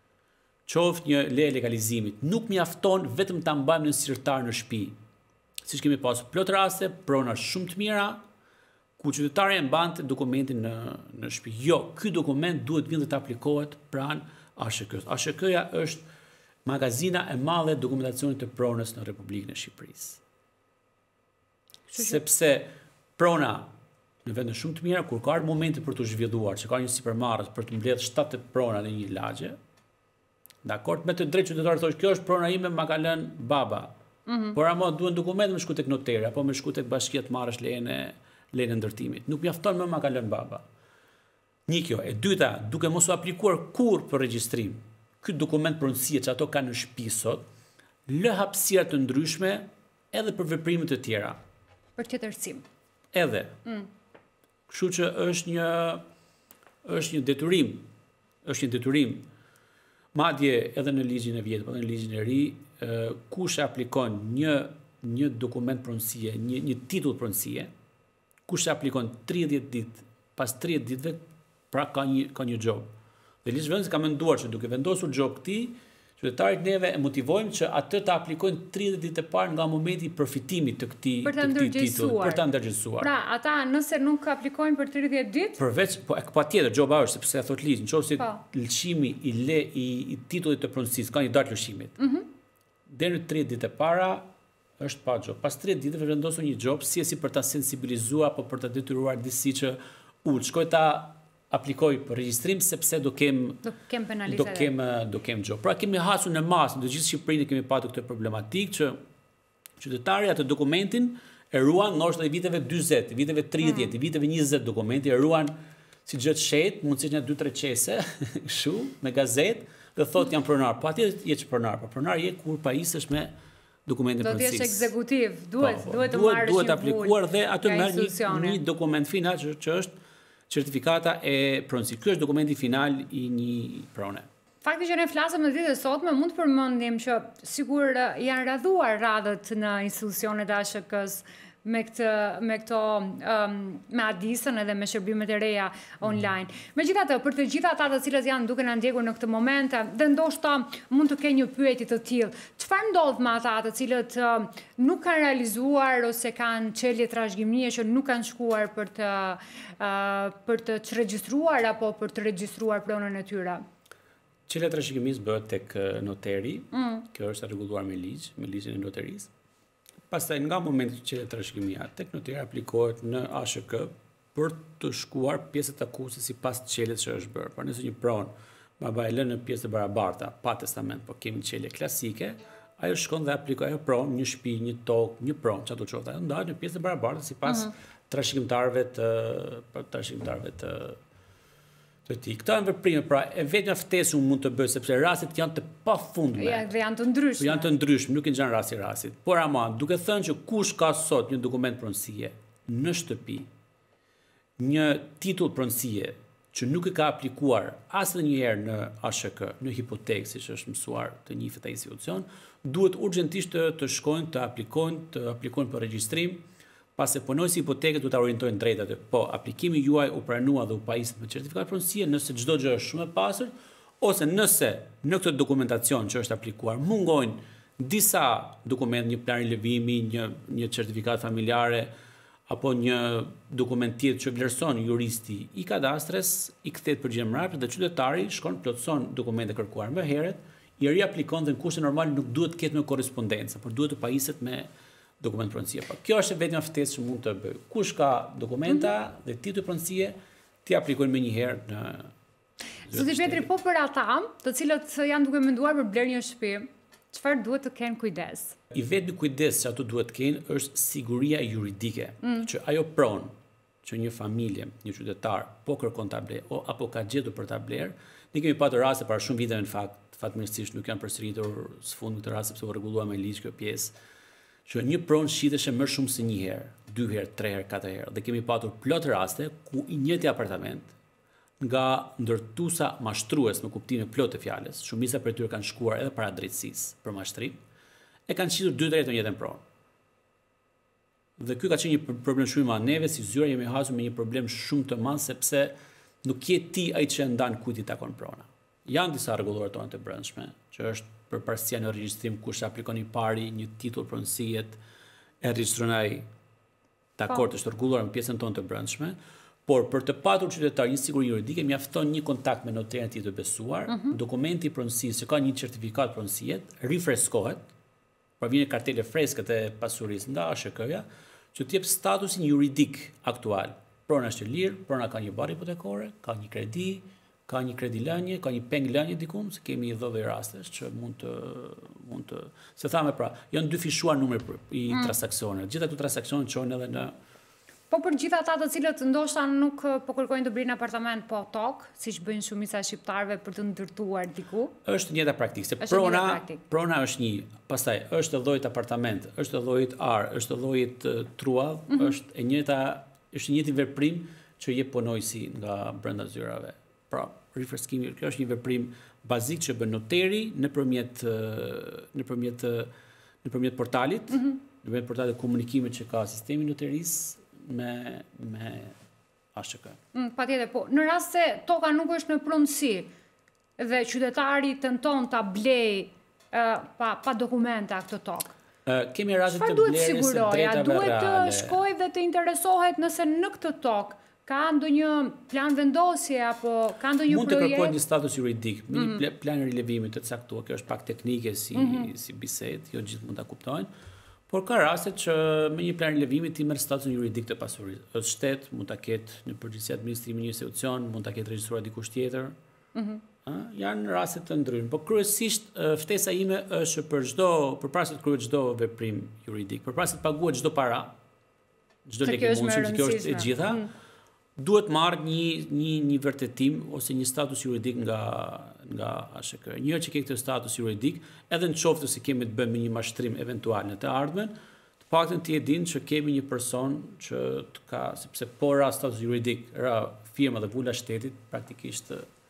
qoftë një leje legalizimit, nuk mjafton vetëm ta mbajmë në sirtar në shtëpi. Siç kemi pasur plot raste, prona shumë të mira, ku qytetari e mbante dokumentin në shtëpi. Jo, ky dokument duhet vjen të aplikohet pranë ASHK-s. ASHK-ja është magazina e madhe e dokumentacionit të pronës në Republikën e Shqipërisë. Sepse prona në vende shumë të mira, kur ka momenti për të zhvilluar, që ka një sipërmarrës për të mbledhur 7 prona në një lagje, dakord, me të drejtë qytetari thosh, kjo është prona ime, ma ka lënë baba. Por ama duhen dokument me shku tek noteri apo me shku tek bashkia të marrësh lejen e ndërtimit. Nuk mjafton më ma ka lënë baba. Një kjo, e dyta, duke mos u aplikuar kurrë për regjistrim, ky dokument pronësie që ato kanë në shtëpi sot, lë hapësira të ndryshme edhe për veprime të tjera.
Për tjetërsim.
Edhe. Kështu që është një detyrim. Është një detyrim. Madje edhe në ligjin e vjetër, edhe në ligjin e ri, kush aplikon një dokument pronësie, një titull pronësie, kush aplikon 30 ditë, pas 30 ditëve, pra ka një job. Dhe ligjvënësi ka menduar që duke vendosur job këtij, qytetarit neve e motivojmë që atë të aplikojnë 30 ditë e parë nga momenti i përfitimit të këtij titulli, për ta ndërgjegjësuar.
Pra, ata nëse nuk aplikojnë për 30 ditë,
përveç patjetër joba është sepse thot ligji, nëse lëshimi i titullit të pronësisë ka një datë lëshimit. Deri në 30 ditë e para është pa job. Pas 30 ditëve vendosur një job si për ta sensibilizuar apo për ta detyruar disi që shkoj ta aplikoj për regjistrim sepse do kem job. Pra kemi hasur në masë, në gjithë Shqipërinë kemi patur këtë problematikë që qytetari atë dokumentin e ruan nga ndoshta i viteve 40, viteve 30, viteve 20 dokumenti e ruan si gjë të shet, mundësisht një 2-3 qese, kështu, me gazetë dhe thotë jam pronar. Po atje je pronar, po pronar je kur pajisesh me dokumentin pronësisë.
Do të jesh ekzekutiv, duhet të marrësh
duhet aplikuar dhe atë merr një dokument final që është certifikata e pronësisë. Ky është dokumenti final i një prone.
Fakti që ne flasëm në ditën e sotme, mund të përmendim që sigur janë radhuar radhët në institucionet e ASHK-s me këto me Adisën edhe me shërbimet e reja online. Megjithatë, për të gjitha ata të cilët janë duke na ndjekur në këtë moment, dhe ndoshta mund të kenë një pyetje të tillë, çfarë ndodh me ata të cilët nuk kanë realizuar ose kanë çelje trashëgimie që nuk kanë shkuar për të regjistruar apo për të regjistruar pronën e tyre?
Çelja e trashëgimisë bëhet tek noteri, kjo është rregulluar me ligj, me ligjin e noterisë. Pastaj nga momenti që çelja e trashëgimia tek noteri aplikohet në ASHK për të shkuar pjesët akuese sipas çeljes që është bërë. Por nëse një pronë baba e lën në pjesë të barabarta, pa testament, po kemi çelje klasike, ajo shkon dhe aplikon ajo pronë, një shtëpi, një tokë, një pronë, çfarë do të thotë, ajo ndahet në pjesë të barabarta sipas trashëgimtarëve të ti. Këto janë veprime, pra e vetmja ftesë mund të bëjë sepse rastet janë të pafundme.
Dhe janë të ndryshme.
Janë të ndryshme, nuk i ngjan rastit. Por ama, duke thënë që kush ka sot një dokument pronësie në shtëpi, një titull pronësie që nuk e ka aplikuar asnjëherë në ASHK, në hipotekë, siç është mësuar të njëjtit ai institucion, duhet urgjentisht të shkojnë të aplikojnë për regjistrim. Pas e punojësi hipotekët du të orientojnë drejt aty. Po, aplikimi juaj u pranua dhe u pajisit me certifikat pronësie nëse çdo gjë është shumë e pasur, ose nëse në këtë dokumentacion që është aplikuar mungojnë disa dokument, një plan rilevimi, një certifikat familjare, apo një dokument tjetër që vlerëson juristi i kadastres, i kthehet përgjigje mbrapsht dhe qytetari shkon plotëson dokumentet kërkuar më herët, i riaplikon dhe në kushte normal nuk duhet të ketë me korrespondencë, por duhet të pajiset me dokument pronësie. Kjo është vetëm ftesë që mund të bëj. Kush ka dokumenta dhe titull pronësie, ti aplikojnë menjëherë në
Zoti Petri, po për ata, të cilët janë duke menduar për blerë një shtëpi, çfarë duhet të kenë kujdes?
I vetmi kujdes që ato duhet të kenë është siguria juridike, që ajo pronë që një familje, një qytetar po kërkon ta blerë apo ka gjetur për ta blerë, ne kemi pasur raste para shumë viteve në fakt, fatmirësisht nuk janë përsëritur sfund këtë rast sepse u rregullua me ligj kjo pjesë, që një pronë shiteshe më shumë se një herë, 2 herë, 3 herë, 4 herë, dhe kemi patur plot raste ku i njëjti apartament nga ndërtuesa mashtrues në kuptimin e plot të fjalës, shumica prej tyre kanë shkuar edhe para drejtësisë për mashtrim, e kanë shitur 2 drejtë në njëjtën pronë. Dhe ky ka qenë një problem shumë i madh. Neve si zyra jemi hasur me një problem shumë të madh sepse nuk je ti ai që ndan kujt i takon prona. Janë disa rregulluar tonë të brendshme, që është përparësia në regjistrim, kush aplikon i pari një titull pronësie e regjistron ai dakord është rregulluar në pjesën tonë të brendshme, por për të patur qytetar një siguri juridike mjafton një kontakt me noterin e tij të besuar, dokumenti i pronësisë që ka një certifikat pronësie rifreskohet, pra vjen kartele freskët e pasurisë nga ASHK-ja, që të jep statusin juridik aktual. Prona është e lirë, prona ka një barë hipotekore, ka një kredi, ka një kredi lënje, ka një peng lënje dikum, se kemi 10 raste që mund të se thamë pra, janë 2 fishuar numër i transaksioneve. Gjithë ato transaksionet çojnë edhe në
Po për gjithë ata të cilët ndoshta nuk po kërkojnë të blinë apartament po tokë, siç bëjnë shumica e shqiptarëve për të ndërtuar diku.
Është njëta praktikë, se prona është një, pastaj është llojit apartament, është llojit ar, është llojit truall, është e njëjta, është një veprim që jep punojësi nga brenda zyrave. Pra, rifreskimi, kjo është një veprim bazik që bën noteri nëpërmjet portalit, nëpërmjet portalit komunikimit që ka sistemi noterisë me ASHK.
Patjetër, po. Në rast se toka nuk është në pronësi dhe qytetari tenton ta blej pa dokumenta këtë tokë.
Kemi raste të blerjes së drejtave reale.
Duhet të shkojë dhe të interesohet nëse në këtë tokë ka ndonjë plan vendosje apo ka ndonjë projekt?
Mund të kërkojë një status juridik, me një plan rilevimi të caktuar. Kjo është pak teknike si bisedë, jo gjithë mund ta kuptojnë. Por ka raste që me një plan rilevimi ti merr statusin juridik të pasurisë. Është shtet, mund ta ketë në përgjithësi administrimi një institucion, mund ta ketë regjistruar dikush tjetër. Janë raste të ndryshme, por kryesisht ftesa ime është përpara se të kryhet çdo veprim juridik, përpara se të paguhet çdo para, çdo lekë mundësi, kjo është e gjitha. Duhet marrë një vërtetim ose një status juridik nga ASHK. Njëherë që ke këtë status juridik, edhe në qoftë se kemi të bëjmë me një mashtrim eventual në të ardhmen, të paktën ti e din që kemi një person që sepse po ra status juridik, ra firma dhe vula shtetit, praktikisht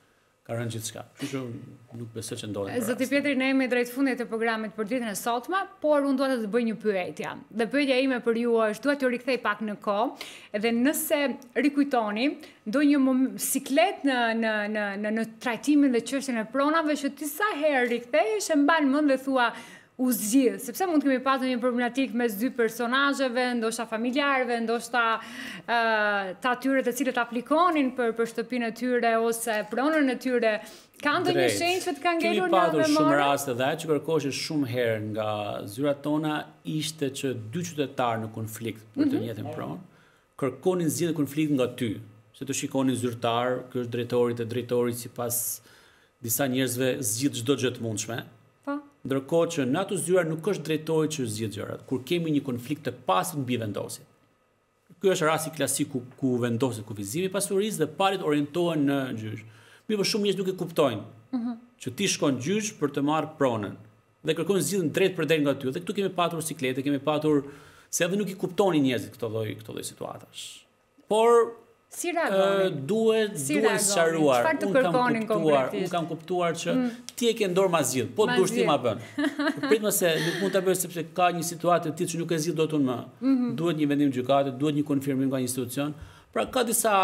Ka rënë gjithçka. Kështu që nuk besoj që ndodhen.
Zoti Pietri, ne jemi drejt fundit të programit për ditën e sotme, por unë dua të bëj një pyetje. Dhe pyetja ime për ju është, dua t'ju rikthej pak në kohë, edhe nëse rikujtoni ndonjë siklet në trajtimin dhe çështjen e pronave që disa herë rikthehesh e mban mend dhe thua u zgjidh, sepse mund të kemi pasur një problematik mes dy personazheve, ndoshta familjarëve, ndoshta të atyre të cilët aplikonin për shtëpinë e tyre ose pronën e tyre. Ka ndonjë shenjë që të kanë ngelur në memorë?
Kemi patur shumë raste dhe ajo që kërkohej shumë herë nga zyrat tona ishte që dy qytetarë në konflikt për të njëjtën pronë kërkonin zgjidhje konflikt nga ty, se të shikonin zyrtar, ky është drejtori sipas disa njerëzve zgjidh çdo gjë të mundshme. Ndërkohë që në ato zyra nuk është drejtori që zgjidh gjërat, kur kemi një konflikt të pastër mbi vendosin. Ky është rasti klasik ku vendoset kufizimi i pasurisë dhe palët orientohen në gjyq. Mirë, shumë njerëz nuk e kuptojnë që ti shkon në gjyq për të marrë pronën dhe kërkojnë zgjidhjen drejt për drejt nga ty. Dhe këtu kemi patur siklete, kemi patur se edhe nuk i kuptonin njerëzit këto lloj situatash. Por
si reagoni?
Duhet sqaruar.
Çfarë të kërkonin konkretisht?
Unë kam kuptuar që ti e ke dorë ma zgjidh, po duhet ti ma bën. Pritmë se nuk mund ta bësh sepse ka një situatë të tillë që nuk e zgjidh dot unë më. Duhet një vendim gjykate, duhet një konfirmim nga një institucion. Pra ka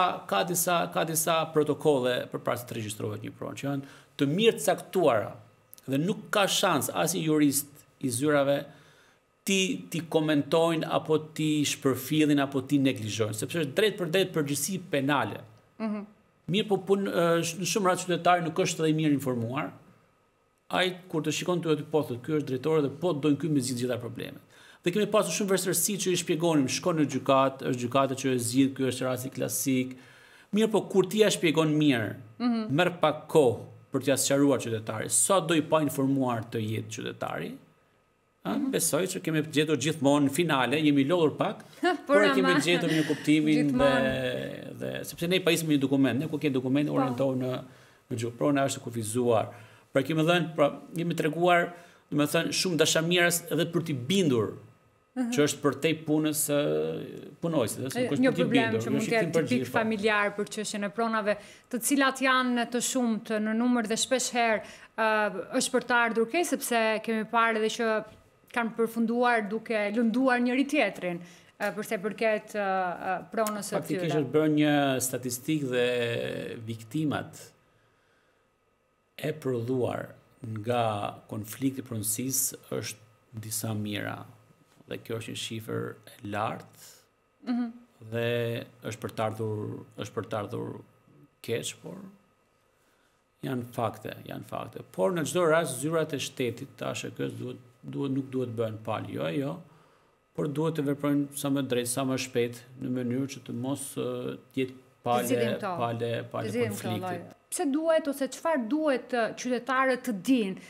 disa protokolle përpara se të regjistrohet një pronë që janë të mirë caktuara dhe nuk ka shans asnjë jurist i zyrave ti komentojnë apo ti shpërfillin apo ti neglizhojnë, sepse është drejt për drejt përgjegjësi penale. Mirë, po në shumë raste qytetari nuk është edhe i mirë informuar. Ai kur të shikon ty po thotë ky është drejtori dhe po doin ky me zgjidh gjitha problemet. Dhe kemi pasur shumë vështirësi që i shpjegonim, shkon në gjykatë, është gjykata që e zgjidh, ky është rasti klasik. Mirë, po kur ti ja shpjegon mirë, merr pak kohë për t'ia sqaruar qytetarit, sa do i pa informuar të jetë qytetari. Besoj që kemi gjetur gjithmonë në finale, jemi lodhur pak, por kemi gjetur një kuptimin dhe sepse ne pajisëm një dokument, ne ku kemi dokument orientohen në gjyq, prona është kufizuar. Pra jemi treguar, domethënë shumë dashamirës edhe për t'i bindur që është për te punës punojësit.
Një problem që mund të jetë tipik familjar për çështjen e pronave, të cilat janë të shumtë në numër dhe shpesh herë është për të ardhur keq, sepse kemi parë edhe që kanë përfunduar duke lënduar njëri tjetrin përse përket pronës së tyre.
Faktikisht është bërë një statistikë dhe viktimat e prodhuar nga konflikti pronësisë është disa mijëra. Dhe kjo është një shifër e lartë dhe është për të ardhur keq, por janë fakte. Por në çdo rast zyrat e shtetit tash nuk duhet bëhen palë, jo, por duhet të veprojnë sa më drejt, sa më shpejt në mënyrë që të mos jetë palë konfliktit.
Pse duhet ose çfarë duhet qytetarët të dinë?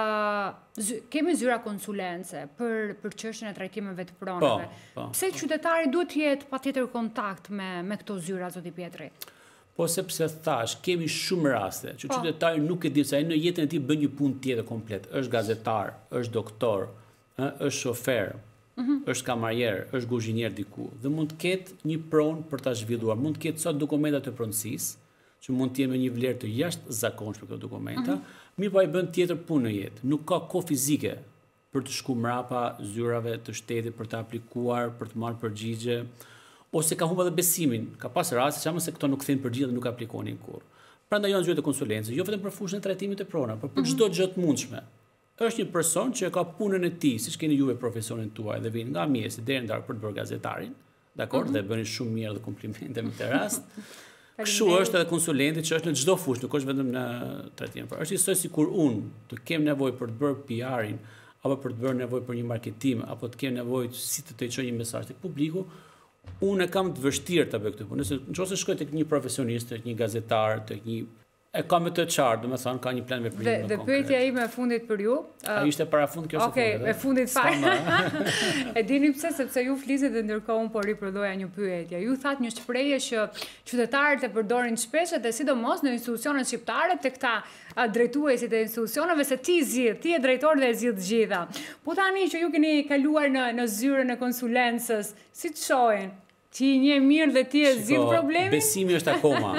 Kemi zyra konsulence për çështjen e trajtimeve të pronave. Pse qytetari duhet të jetë patjetër kontakt me këto zyra, zoti Pietri?
Po sepse thash, kemi shumë raste që qytetari nuk e di se ai në jetën e tij bën një punë tjetër komplet. Është gazetar, është doktor, është shofer, është kamarier, është kuzhinier diku dhe mund të ketë një pronë për ta zhvilluar. Mund të ketë sot dokumenta të pronësisë, që mund të jenë me një vlerë të jashtëzakonshme këto dokumenta, mirë po ai bën tjetër punë në jetë. Nuk ka kohë fizike për të shkuar mbrapa zyrave të shtetit për të aplikuar, për të marrë përgjigje, ose ka humbur edhe besimin. Ka pas raste që se këto nuk kthejnë përgjigje dhe nuk aplikonin kurrë. Prandaj janë zyrat e konsulencës, jo vetëm për fushën e trajtimit të pronave, por për çdo gjë të mundshme. Është një person që ka punën e tij, siç keni juve profesionin tuaj dhe vin nga mjesi deri në darkë për të bërë gazetarin, dakor, dhe bëni shumë mirë dhe komplimente me këtë rast. Kështu është edhe konsulenti që është në çdo fushë, nuk është vetëm në trajtim. Është njësoj sikur unë të kem nevojë për të bërë PR-in, apo për të bërë nevojë për një marketing, apo të kem nevojë si të të çoj një mesazh tek publiku, unë e kam të vështirë të bëj këtë punë. Nëse shkoj tek një profesionist, tek një gazetar, tek një e kam të qartë, domethënë ka një plan veprimi më konkret.
Dhe pyetja ime e fundit për ju.
Ai ishte para fund kjo se
Okej, e fundit fare. E dini pse? Sepse ju flisit dhe ndërkohë unë po riprodhoja një pyetje. Ju thatë një shprehje që qytetarët e përdorin shpesh dhe sidomos në institucionet shqiptare tek ta drejtuesit e institucioneve se ti je drejtor dhe e zgjidh gjitha. Po tani që ju keni kaluar në zyrën e konsulencës, si të shohin? Ti një mirë dhe ti e zgjidh problemin?
Besimi është akoma.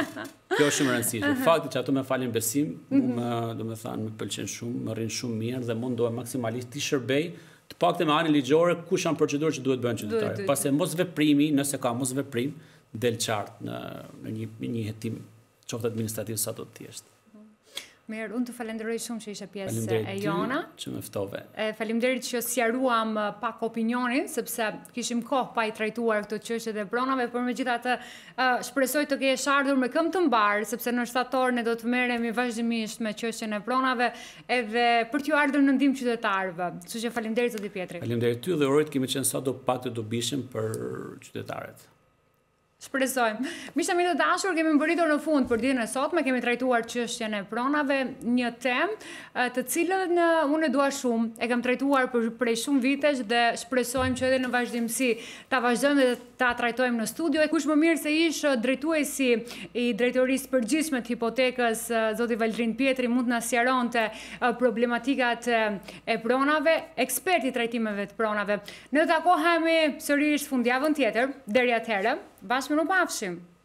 Kjo është shumë e rëndësishme. Fakti që ato me falin besim, më pëlqen shumë, më rrin shumë mirë dhe mundohem maksimalisht të shërbej të pakte me anë ligjore kush janë procedurë që duhet bëhen qytetarët. Pasi mos veprimi, nëse ka mos veprim, del qartë në një hetim qoftë administrativ sa do të thjeshtë.
Mirë, unë të falenderoj shumë që ishe pjesë e jona.
Që më ftove.
Faleminderit që sqaruam pak opinionin, sepse kishim kohë pa i trajtuar këto çështje e pronave, por megjithatë shpresoj të kesh ardhur me këmbë të mbar, sepse në shtator ne do të merremi vazhdimisht me çështjen e pronave edhe për t'ju ardhur në ndihmë qytetarëve. Kështu që faleminderit zoti Pietri.
Faleminderit ty dhe uroj të kemi qenë sado pak të dobishëm për qytetarët.
Shpresojmë. Miqtë mi të dashur, kemi mbërritur në fund për ditën e sotme, kemi trajtuar çështjen e pronave, një temë të cilën unë e dua shumë, e kam trajtuar prej shumë vitesh dhe shpresojmë që edhe në vazhdimsi ta vazhdojmë dhe ta trajtojmë në studio. Kush më mirë se ish drejtuesi i drejtorisë përgjithshme të hipotekës, zoti Valdrin Pietri, mund të na sqaronte problematikat e pronave, ekspert i trajtimeve të pronave. Ne do takohemi sërish fundjavën tjetër, deri atëherë. Bashkë më në pafshim.